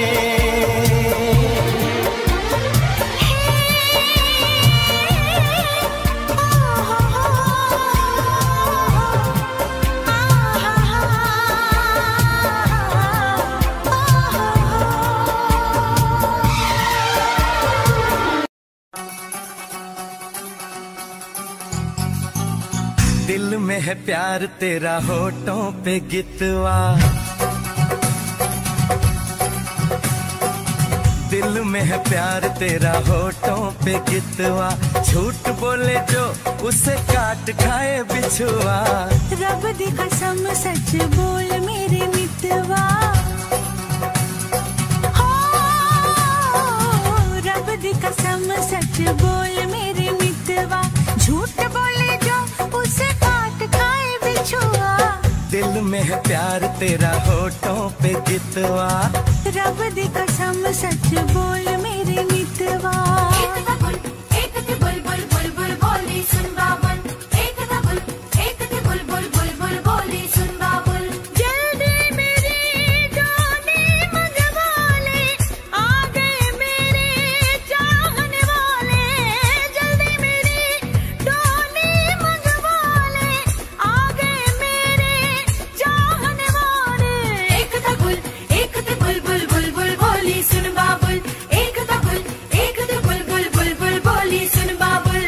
दिल में है प्यार तेरा होठों पे गितवा, दिल में है प्यार तेरा होठों पे गितवा, झूठ बोले जो उसे काट खाए बिछुआ। रब दी कसम सच बोल मेरे मितवा, हो रब दी कसम सच बोल मेरे मितवा, झूठ बोले जो उसे काट खाए बिछुआ। दिल में है प्यार तेरा होठों पे गितवा, रब दी कसम सच बोल मेरे मितवा। एक थी बुलबुल बुलबुल बोली सुन बाबुल, एक था बुल, एक थी बुलबुल बुलबुल बोली सुन बाबुल। जल्दी मेरी डोली मंगवा ले, आ गए मेरे चाहने वाले। जल्दी मेरी डोली मंगवा ले, आ गए मेरे चाहने वाले। एक था बुल, एक थी बुलबुल बुलबुल बोली सुन बाबुल, एक था बुल, एक थी बुलबुल बुलबुल बोली सुन बाबुल।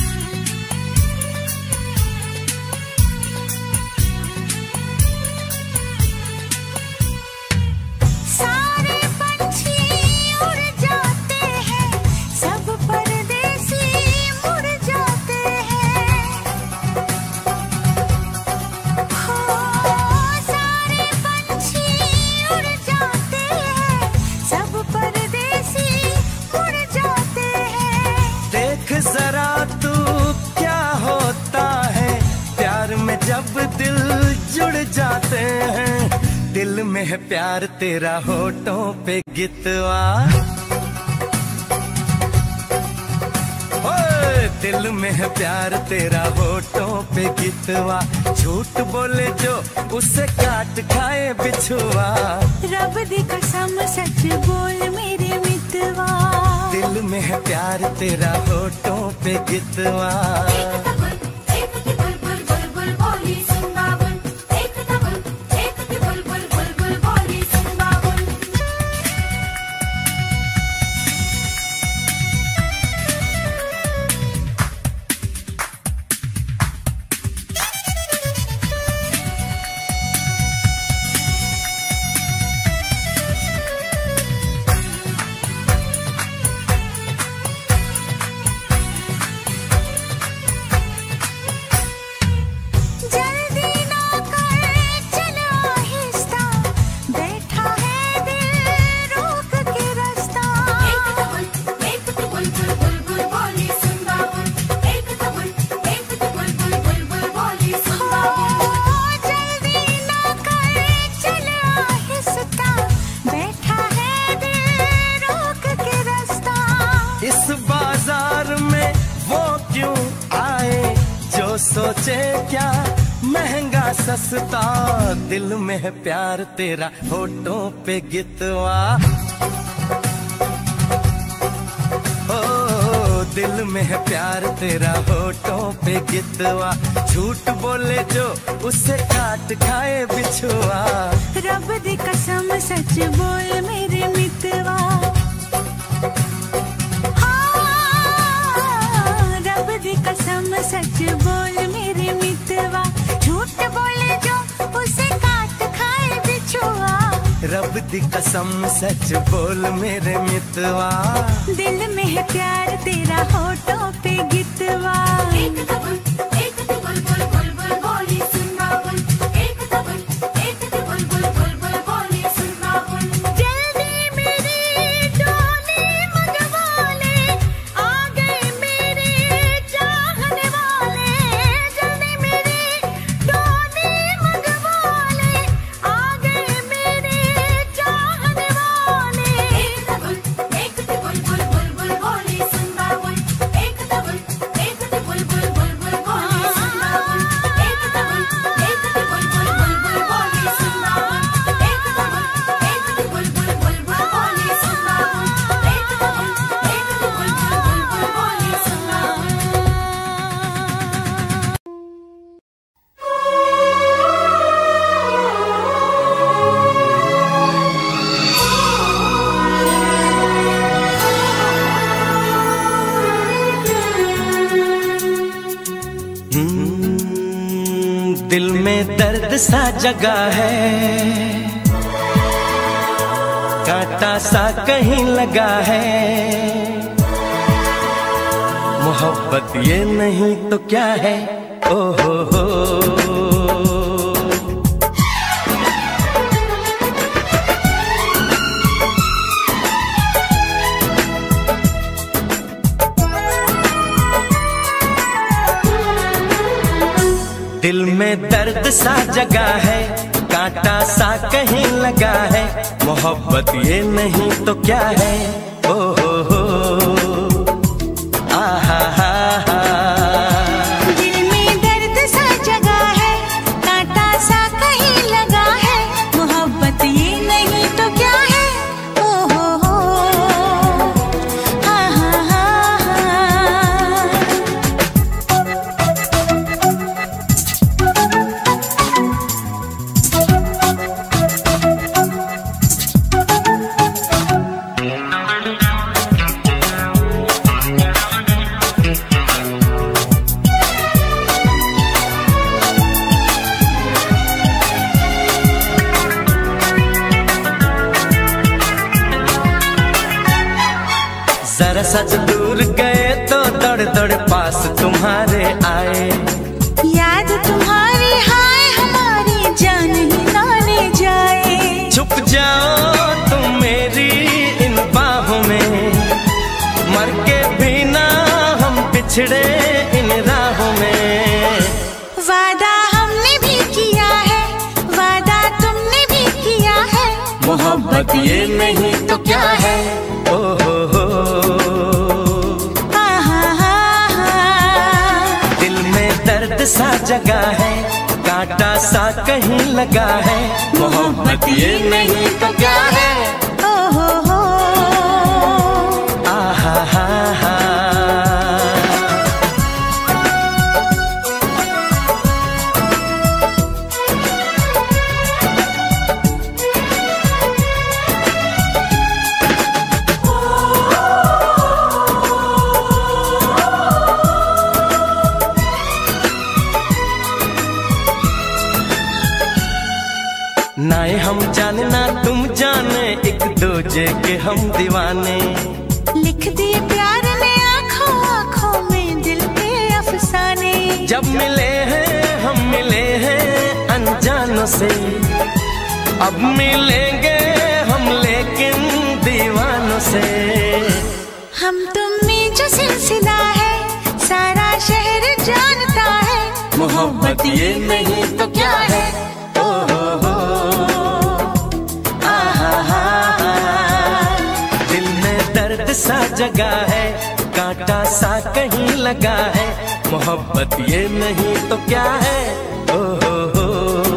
सारे पंछी उड़ जाते हैं, सब परदेसी मुड़ जाते हैं। हो सारे पंछी उड़ जाते हैं, सब परदेसी मुड़ जाते हैं। देख जरा तू क्या होता है, प्यार में जब दिल जुड़ जाते हैं। दिल में है प्यार तेरा होठों पे गितवा, ओए दिल में है प्यार तेरा होठों पे गितवा, झूठ बोले जो उसे काट खाए बिछुआ। रब दी कसम सच बोल मेरे मितवा, दिल में है प्यार तेरा होठों पे गितवा। सोचे क्या महंगा सस्ता, दिल में है प्यार तेरा होठों पे गितवा। ओ दिल में है प्यार तेरा होठों पे गितवा, झूठ बोले जो उसे काट खाए बिछुआ। रब दी कसम सच बोल मेरे मितवा, कसम सच बोल मेरे मितवा, झूठ बोले जो उसे काट खाए बिछुआ। रब दी कसम सच बोल मेरे मितवा, दिल में है प्यार तेरा होठों पे गितवा। दिल में दर्द सा जगा है, कांटा सा कहीं लगा है। मोहब्बत ये नहीं तो क्या है, ओ हो। दिल में दर्द सा जगा है, कांटा सा कहीं लगा है। मोहब्बत ये नहीं तो क्या है, ओ हो आहा हा हा। दिल में दर्द सा जगा है, कांटा सा कहीं लगा है। मोहब्बत ये नहीं तो क्या है, ओ हो आहा हा हा। जरा सच दूर गए तो दौड़ दौड़ पास तुम्हारे आए। याद तुम्हारी हाय हमारी जान ही ना ले जाए। छुप जाओ तुम मेरी इन बाहों में, मर के भी ना हम पिछड़े इन राहों में। वादा हमने भी किया है, वादा तुमने भी किया है। मोहब्बत ये नहीं तो क्या है, ओ हो आहा हा हा। सा जगा है, कांटा सा कहीं लगा है, मोहब्बत ये नहीं तो क्या है। ओ हो आहा हा हा। ना हम जाने ना तुम जाने, एक दूजे के हम दीवाने। लिख दिए प्यार ने आँखों आँखों में दिल के अफसाने। जब मिले हैं हम मिले हैं अनजानों से, अब मिलेंगे हम लेकिन दीवानों से। हम तुम में जो सिलसिला है सारा शहर जानता है, मोहब्बत ये नहीं तो क्या है। सा जगा है, कांटा सा कहीं लगा है, मोहब्बत ये नहीं तो क्या है। ओ हो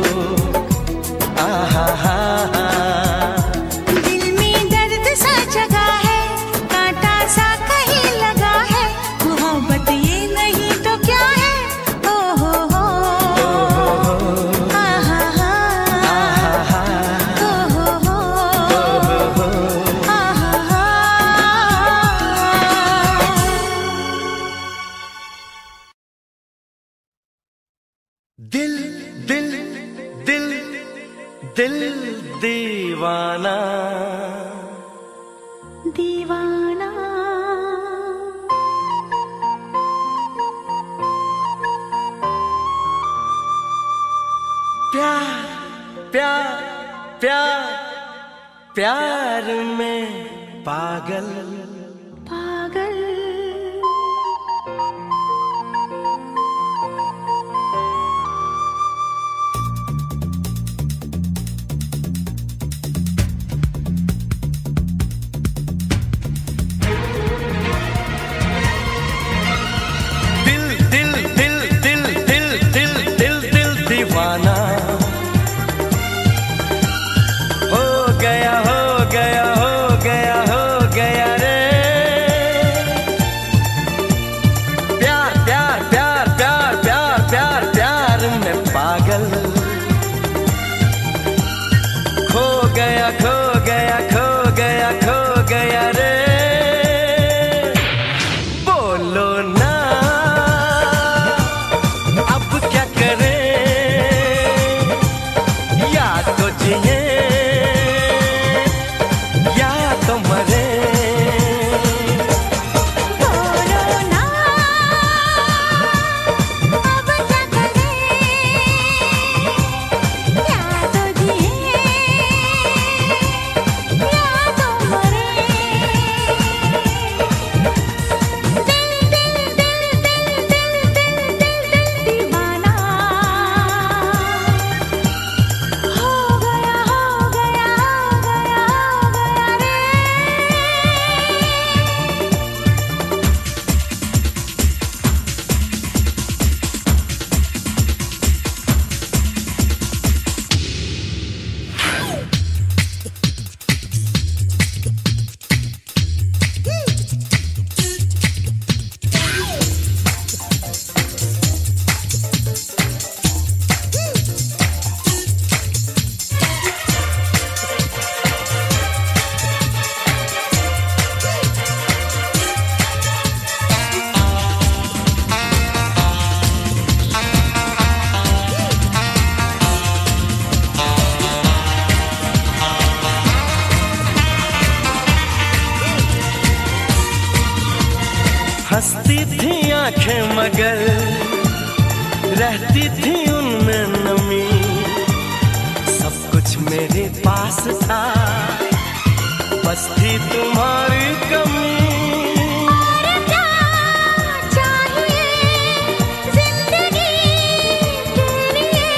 आहा हा हा। दिल में दर्द सा जगा है, कांटा सा कहीं लगा है, मोहब्बत ये नहीं तो क्या है। ओ हो आहा हा आहा ओ हो आहा। दिल दिल दिल दिल दीवाना दीवाना प्यार प्यार प्यार प्यार में पागल पागल। दीवाना हो गया हो गया हो गया हो गया रे। प्यार प्यार प्यार प्यार प्यार प्यार प्यार में पागल खो गया खो गया खो गया खो गया रे। बोलो ना अब क्या करें, या तो जिए या तो मरे। बोलो ना अब क्या करें, या तो जिए या तो मरे। दिल दिल दिल दिल दिल दिल दिल दिल दीवाना हो गया हो गया हो गया हो गया रे। हंसती थी आंखें मगर रहती थी उनमें नमी। सब कुछ मेरे पास था, बस थी तुम्हारी कमी। और क्या चाहिए जिंदगी के लिए,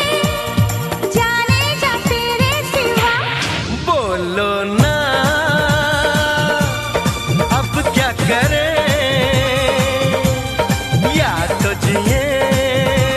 जाने जा तेरे सिवा। बोलो ना अब क्या करें, या तो जिए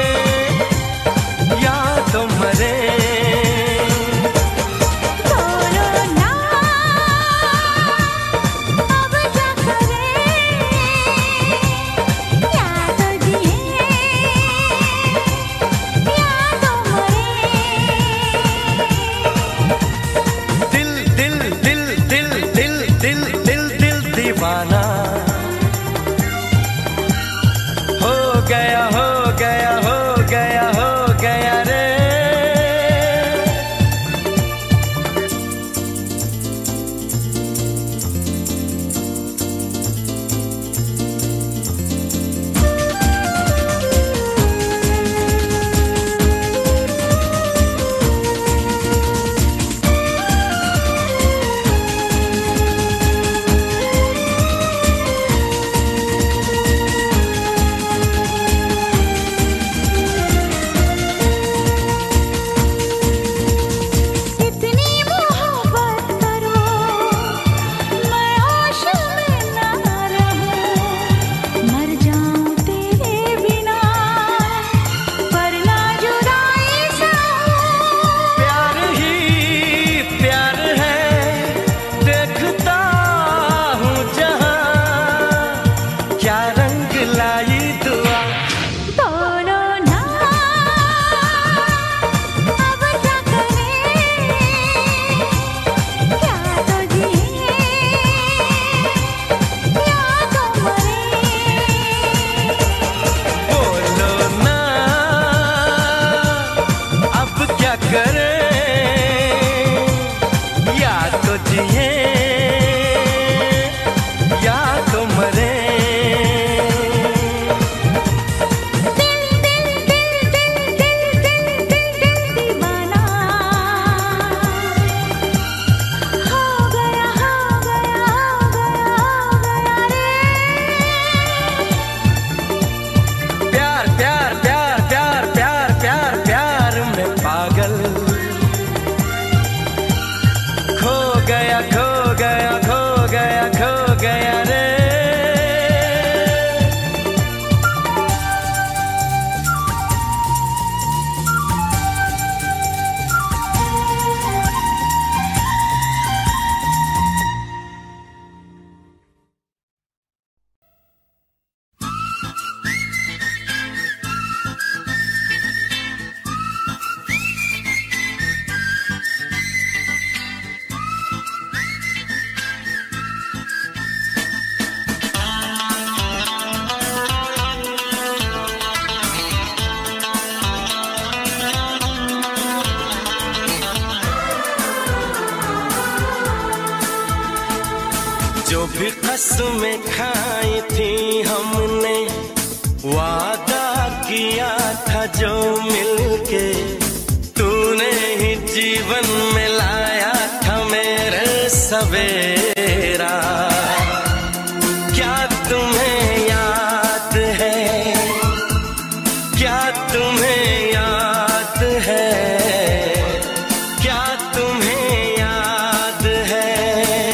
जो भी कसमें खाई थी हमने, वादा किया था जो मिलके, तूने ही जीवन में लाया था मेरे सवेरा। क्या तुम्हें याद है, क्या तुम्हें याद है, क्या तुम्हें याद है,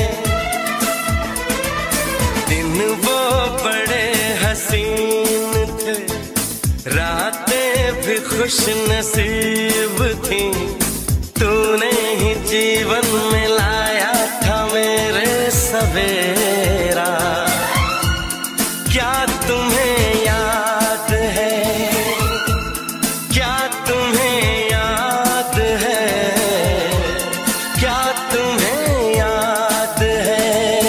दिन वो बड़े हसीन थे, रातें भी खुश नसीब थी, तूने ही जीवन में लाया था मेरे सवेरा। क्या तुम्हें याद है, क्या तुम्हें याद है, क्या तुम्हें याद है।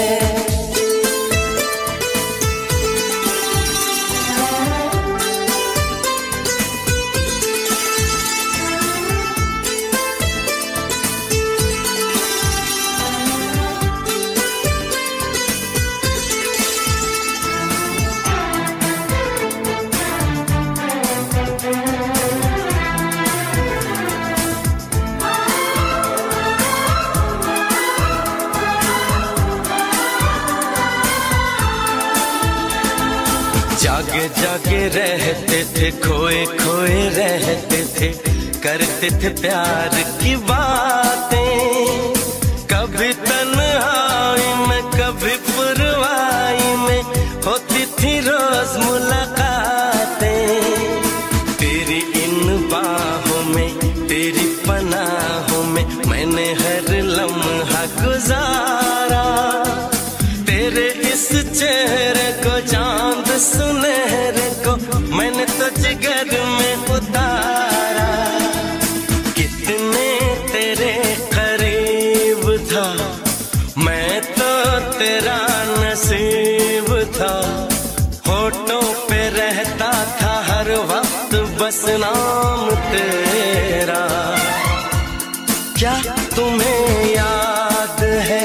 जागे जागे रहते थे, खोए खोए रहते थे, करते थे प्यार की बातें, कभी तन्हाई में कभी पुरवाई में होती थी रोज मुलाकातें। तेरी इन बाहों में, तेरी पनाहों में मैंने हर लम्हा गुजारा, तेरे इस चेहरे को चांद सुनहरे को मैंने तो जिगर में उतारा। कितने तेरे करीब था, मैं तो तेरा नसीब था, होठों पे रहता था हर वक्त बस नाम तेरा। क्या तुम्हें याद है,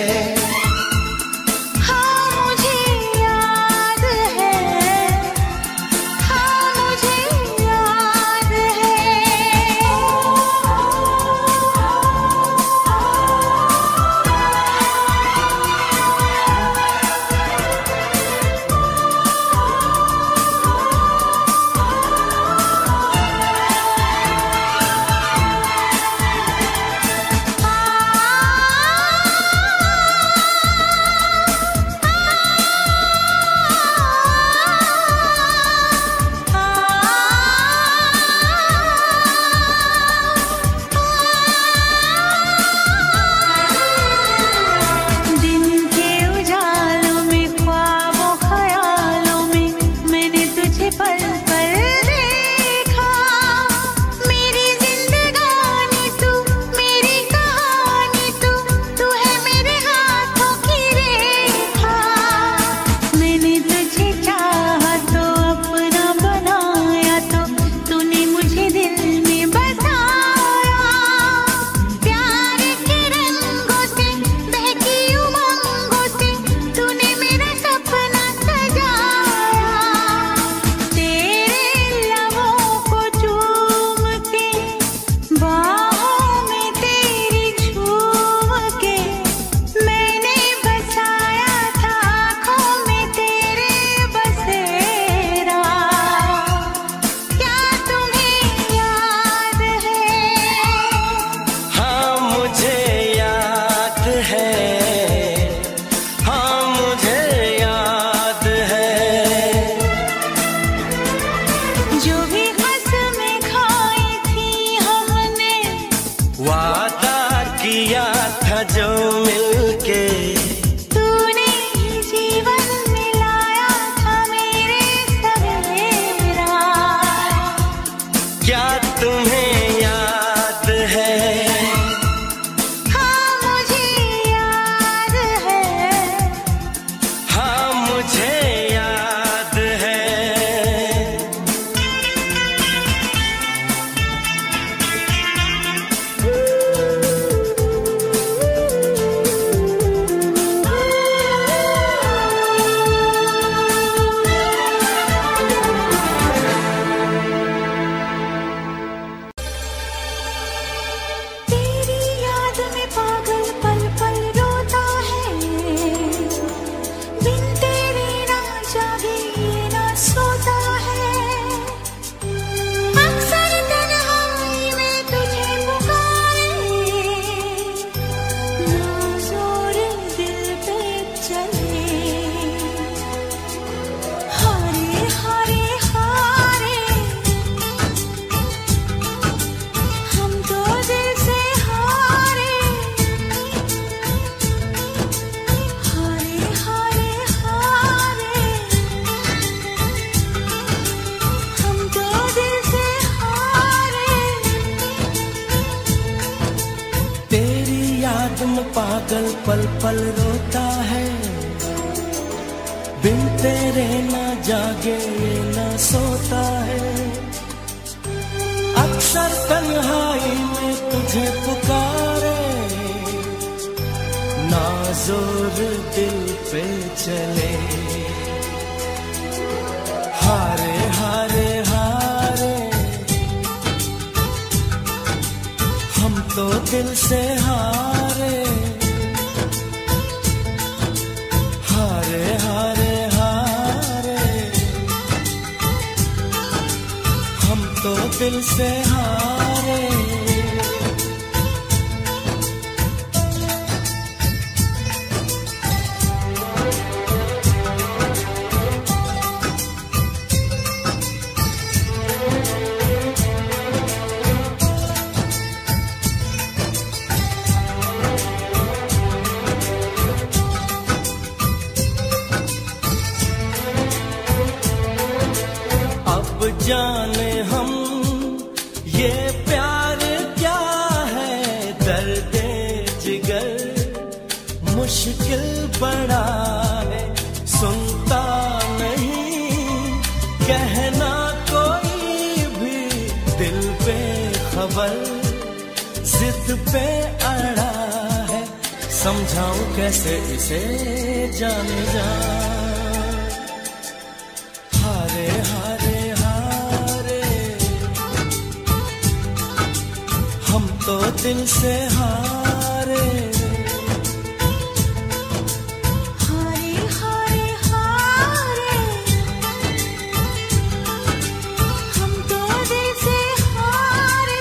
पागल पल पल रोता है, बिन तेरे ना जागे ना सोता है। अक्सर तन्हाई में तुझे पुकारे, ना जोर दिल पे चले। हारे हारे हारे हम तो दिल से हारे, हारे हारे हारे हम तो दिल से हारे। जाने हम ये प्यार क्या है, दर्द जिगर मुश्किल बड़ा है। सुनता नहीं कहना कोई भी, दिल पे खबर जिद पे अड़ा है। समझाऊं कैसे इसे जाने जा, हारे हारे हम तो दिल से हारे। हारे हारे हारे हम तो दिल से हारे।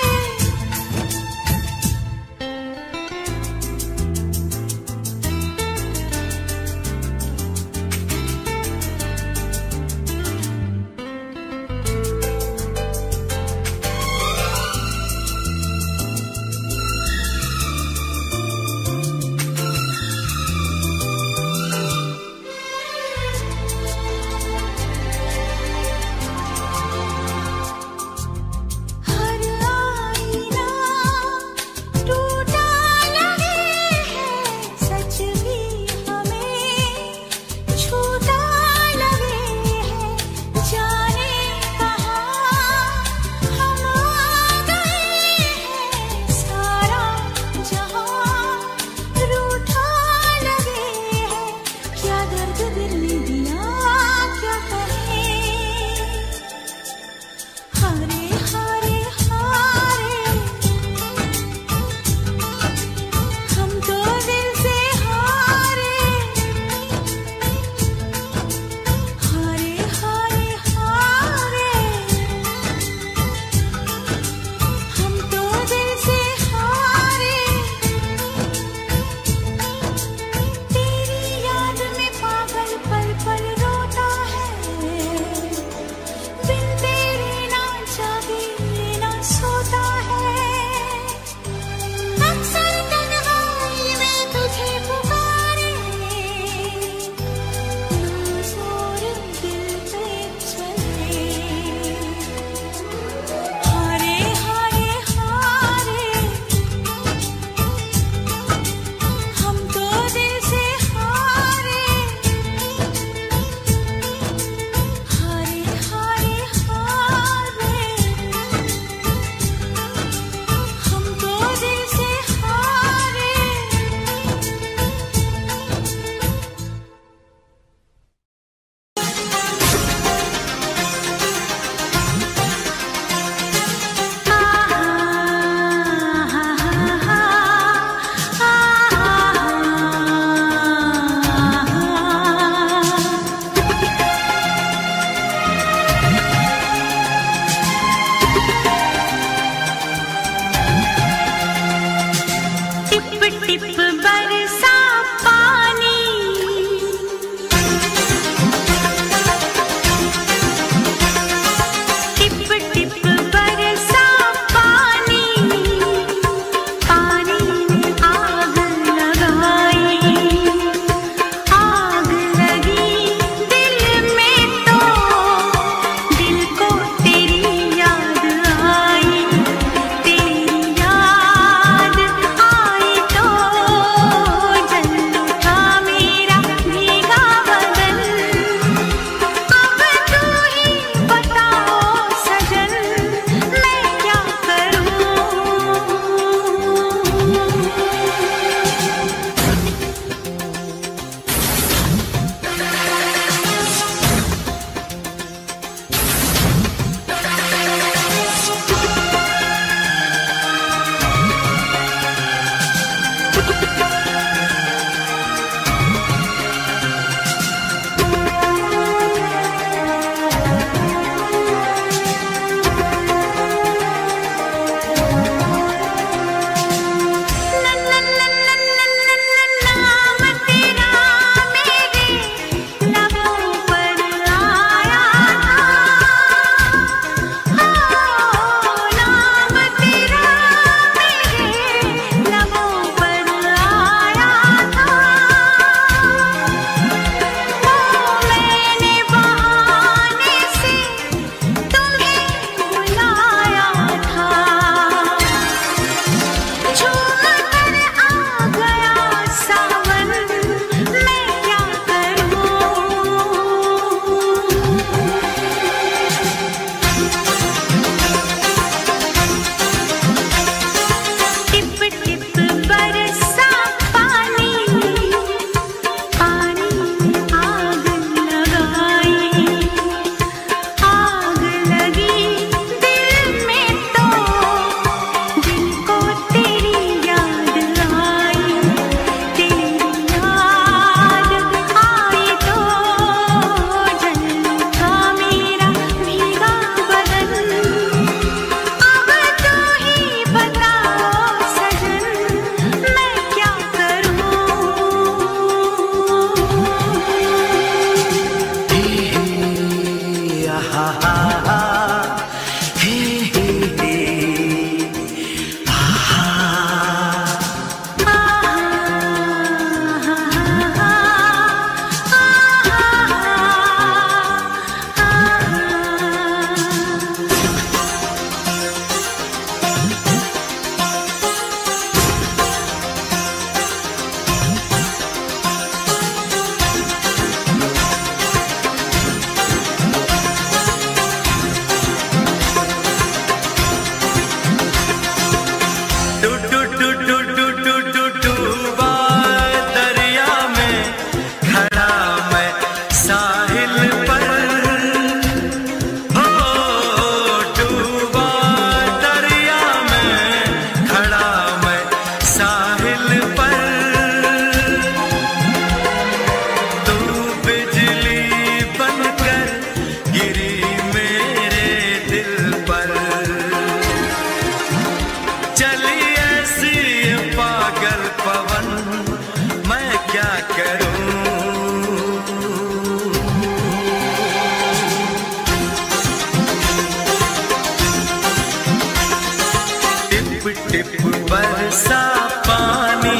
बरसा पानी,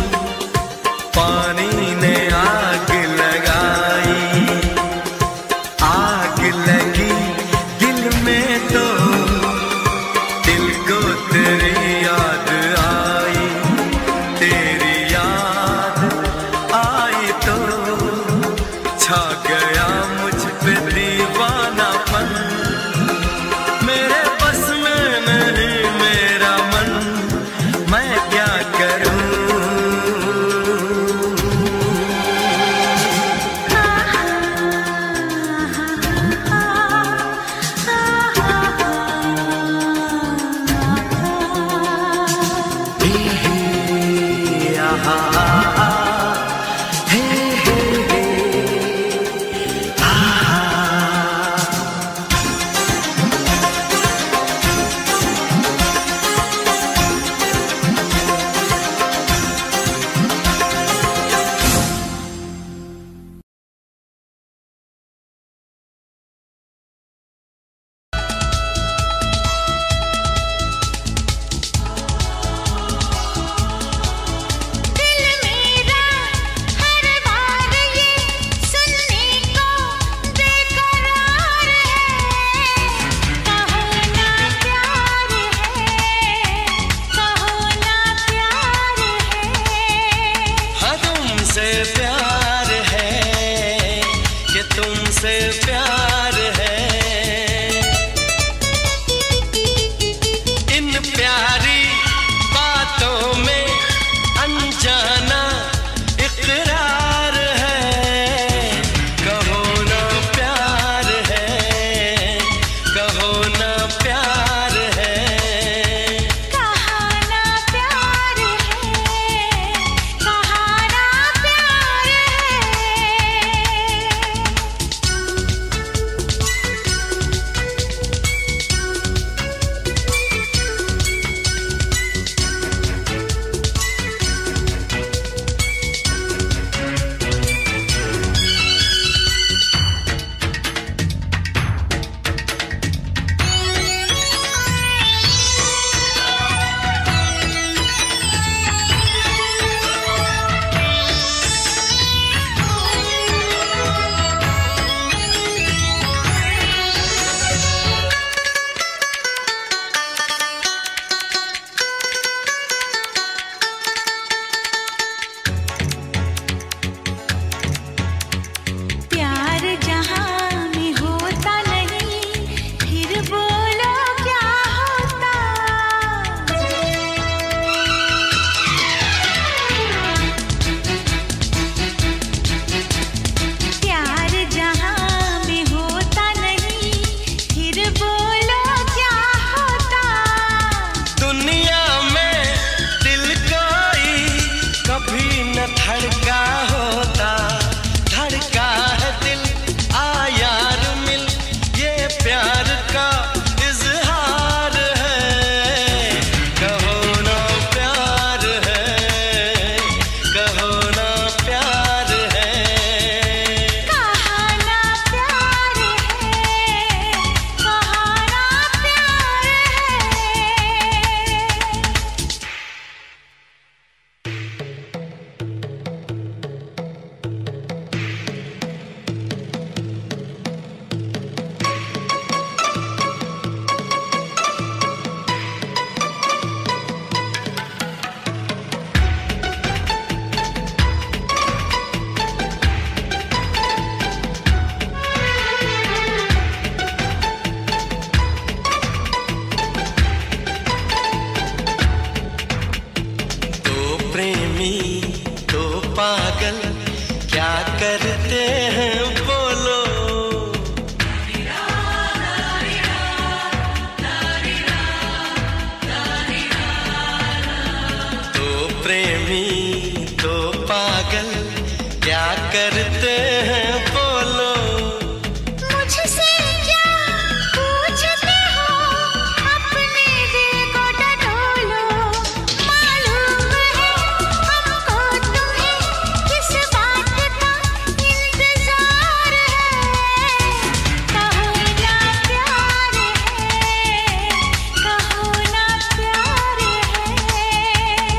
पानी ने आग लगाई, आग लगी दिल में तो दिल को तेरी याद आई, तेरी याद आई तो छा गया मुझ पे दीवानापन, मेरे बस में नहीं मेरा मन, मैं क्या करूं। करते हैं बोलो। तो प्रेमी तो पागल क्या करते हैं बोलो। मुझसे क्या पूछते हो, अपने दिल को टटोलो। मालूम है हमको तुम्हें किस बात का इंतजार है। कहो ना प्यार है, कहो ना प्यार है।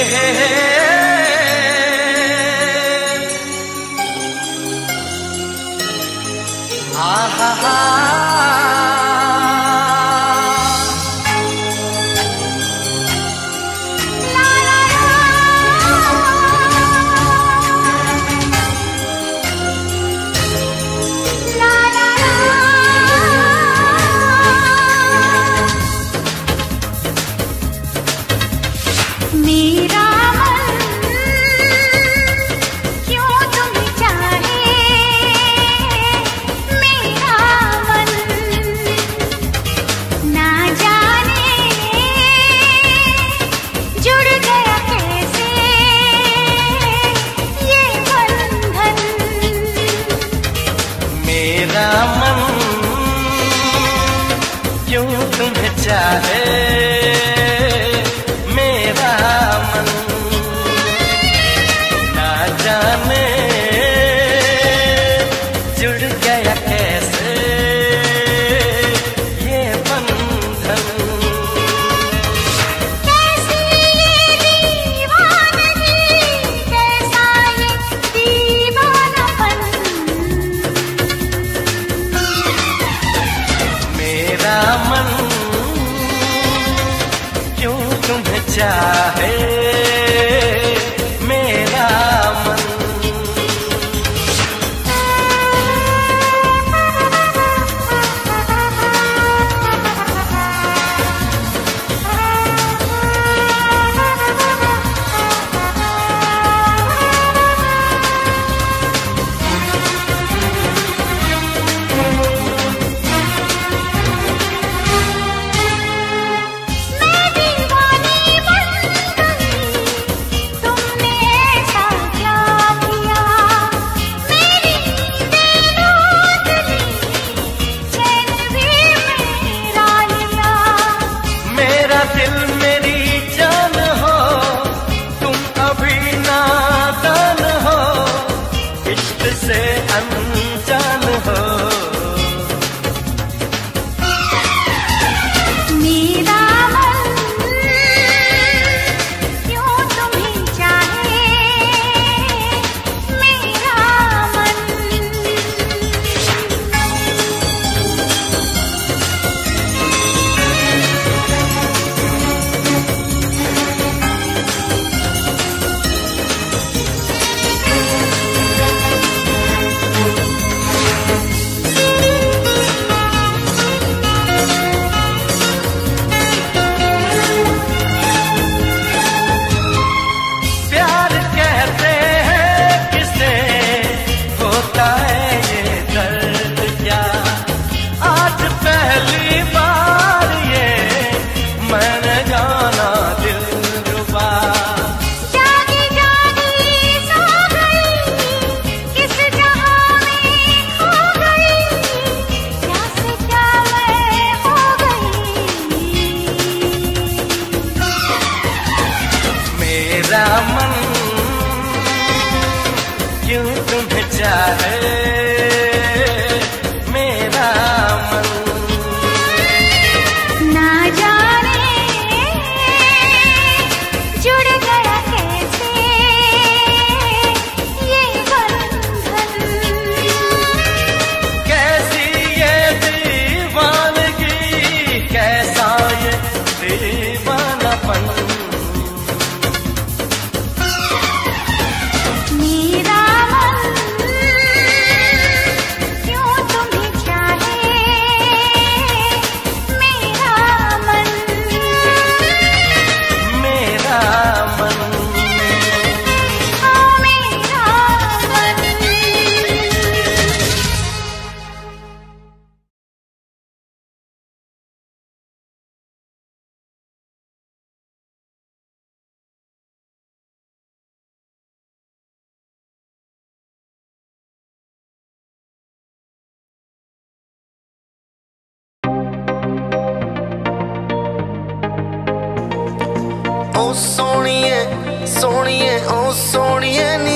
ओ सोनिए सोनिए ओ सोनिए नी,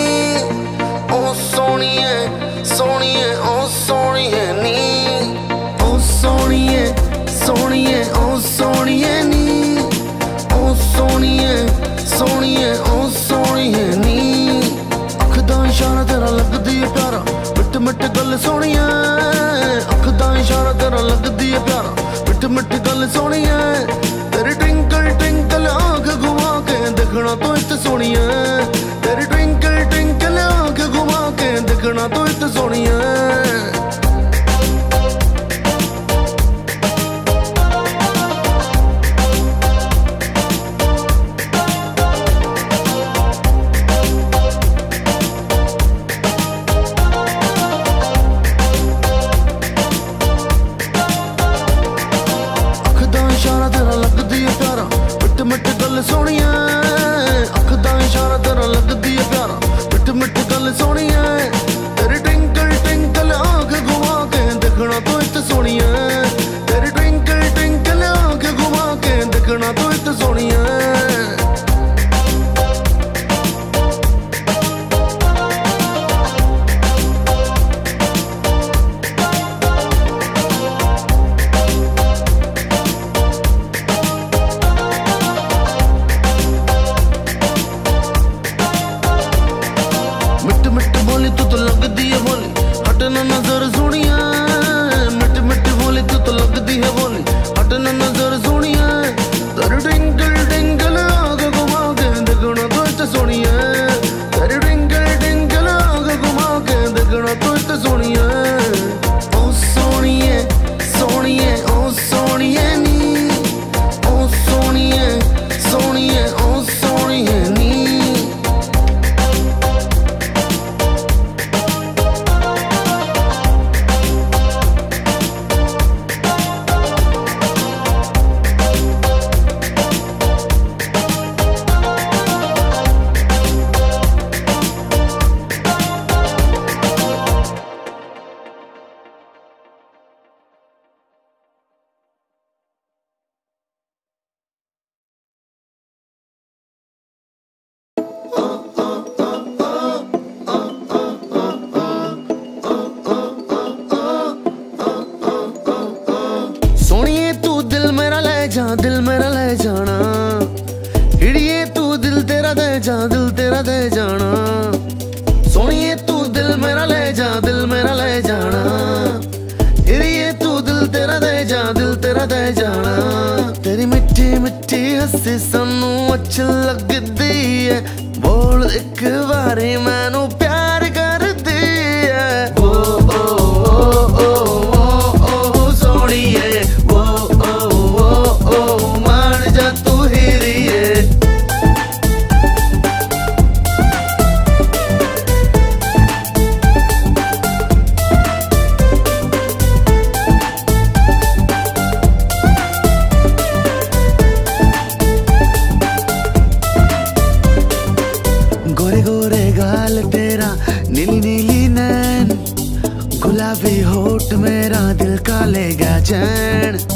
ओ सोनिए सोनिए ओ सोनिए नी, ओ सोनिए सोनिए ओ सोनिए नी, ओ सोनिए सोनिए ओ सोनिया अख दा इशारा तेरा लगदी है प्यारा मिठ मिठ गल सोनिया तेरी ट्विंकल ट्विंकल आंख घुमा के देखना तो इत सोनिया तेरी ट्विंकल ट्विंकल आंख घुमा के देखना तो इत सोनिया मिठ मिठ बोली तू तो लगदी है बोली हट ना नजर सोनिया मिठ मिठ बोली तू तो लगदी है बोली हट ना नजर सोनिया तेरी ट्विंकल ट्विंकल आंख घुमा के देखना तो इत सोनिया तेरी ट्विंकल ट्विंकल आंख घुमा के देखना तो इत सोनिया ओ सोनिए सोनिए ओ सोनिए नी ओ सोनिए सोनिए ओ सोनिए नी सोनिए तू दिल मेरा ले जा दिल मेरा ले जाना हिड़िए तू दिल तेरा दे जा दिल तेरा दे जाना सोनिए तू दिल मेरा ले जा दिल मेरा ले जाना हिड़िए तू दिल तेरा दे जा दिल तेरा दे जाना तेरी मिठी मिठी हंसी सानू अच्छी लगदी है बोल एक बारी मैनू प्यार करदी है ओ ओ ओ ओ ओ सोनिए मान जा तू हिरिए गोरे गोरे गाल तेरा नीली नीली नैन गुलाबी होठ मेरा दिल का ले गया चैन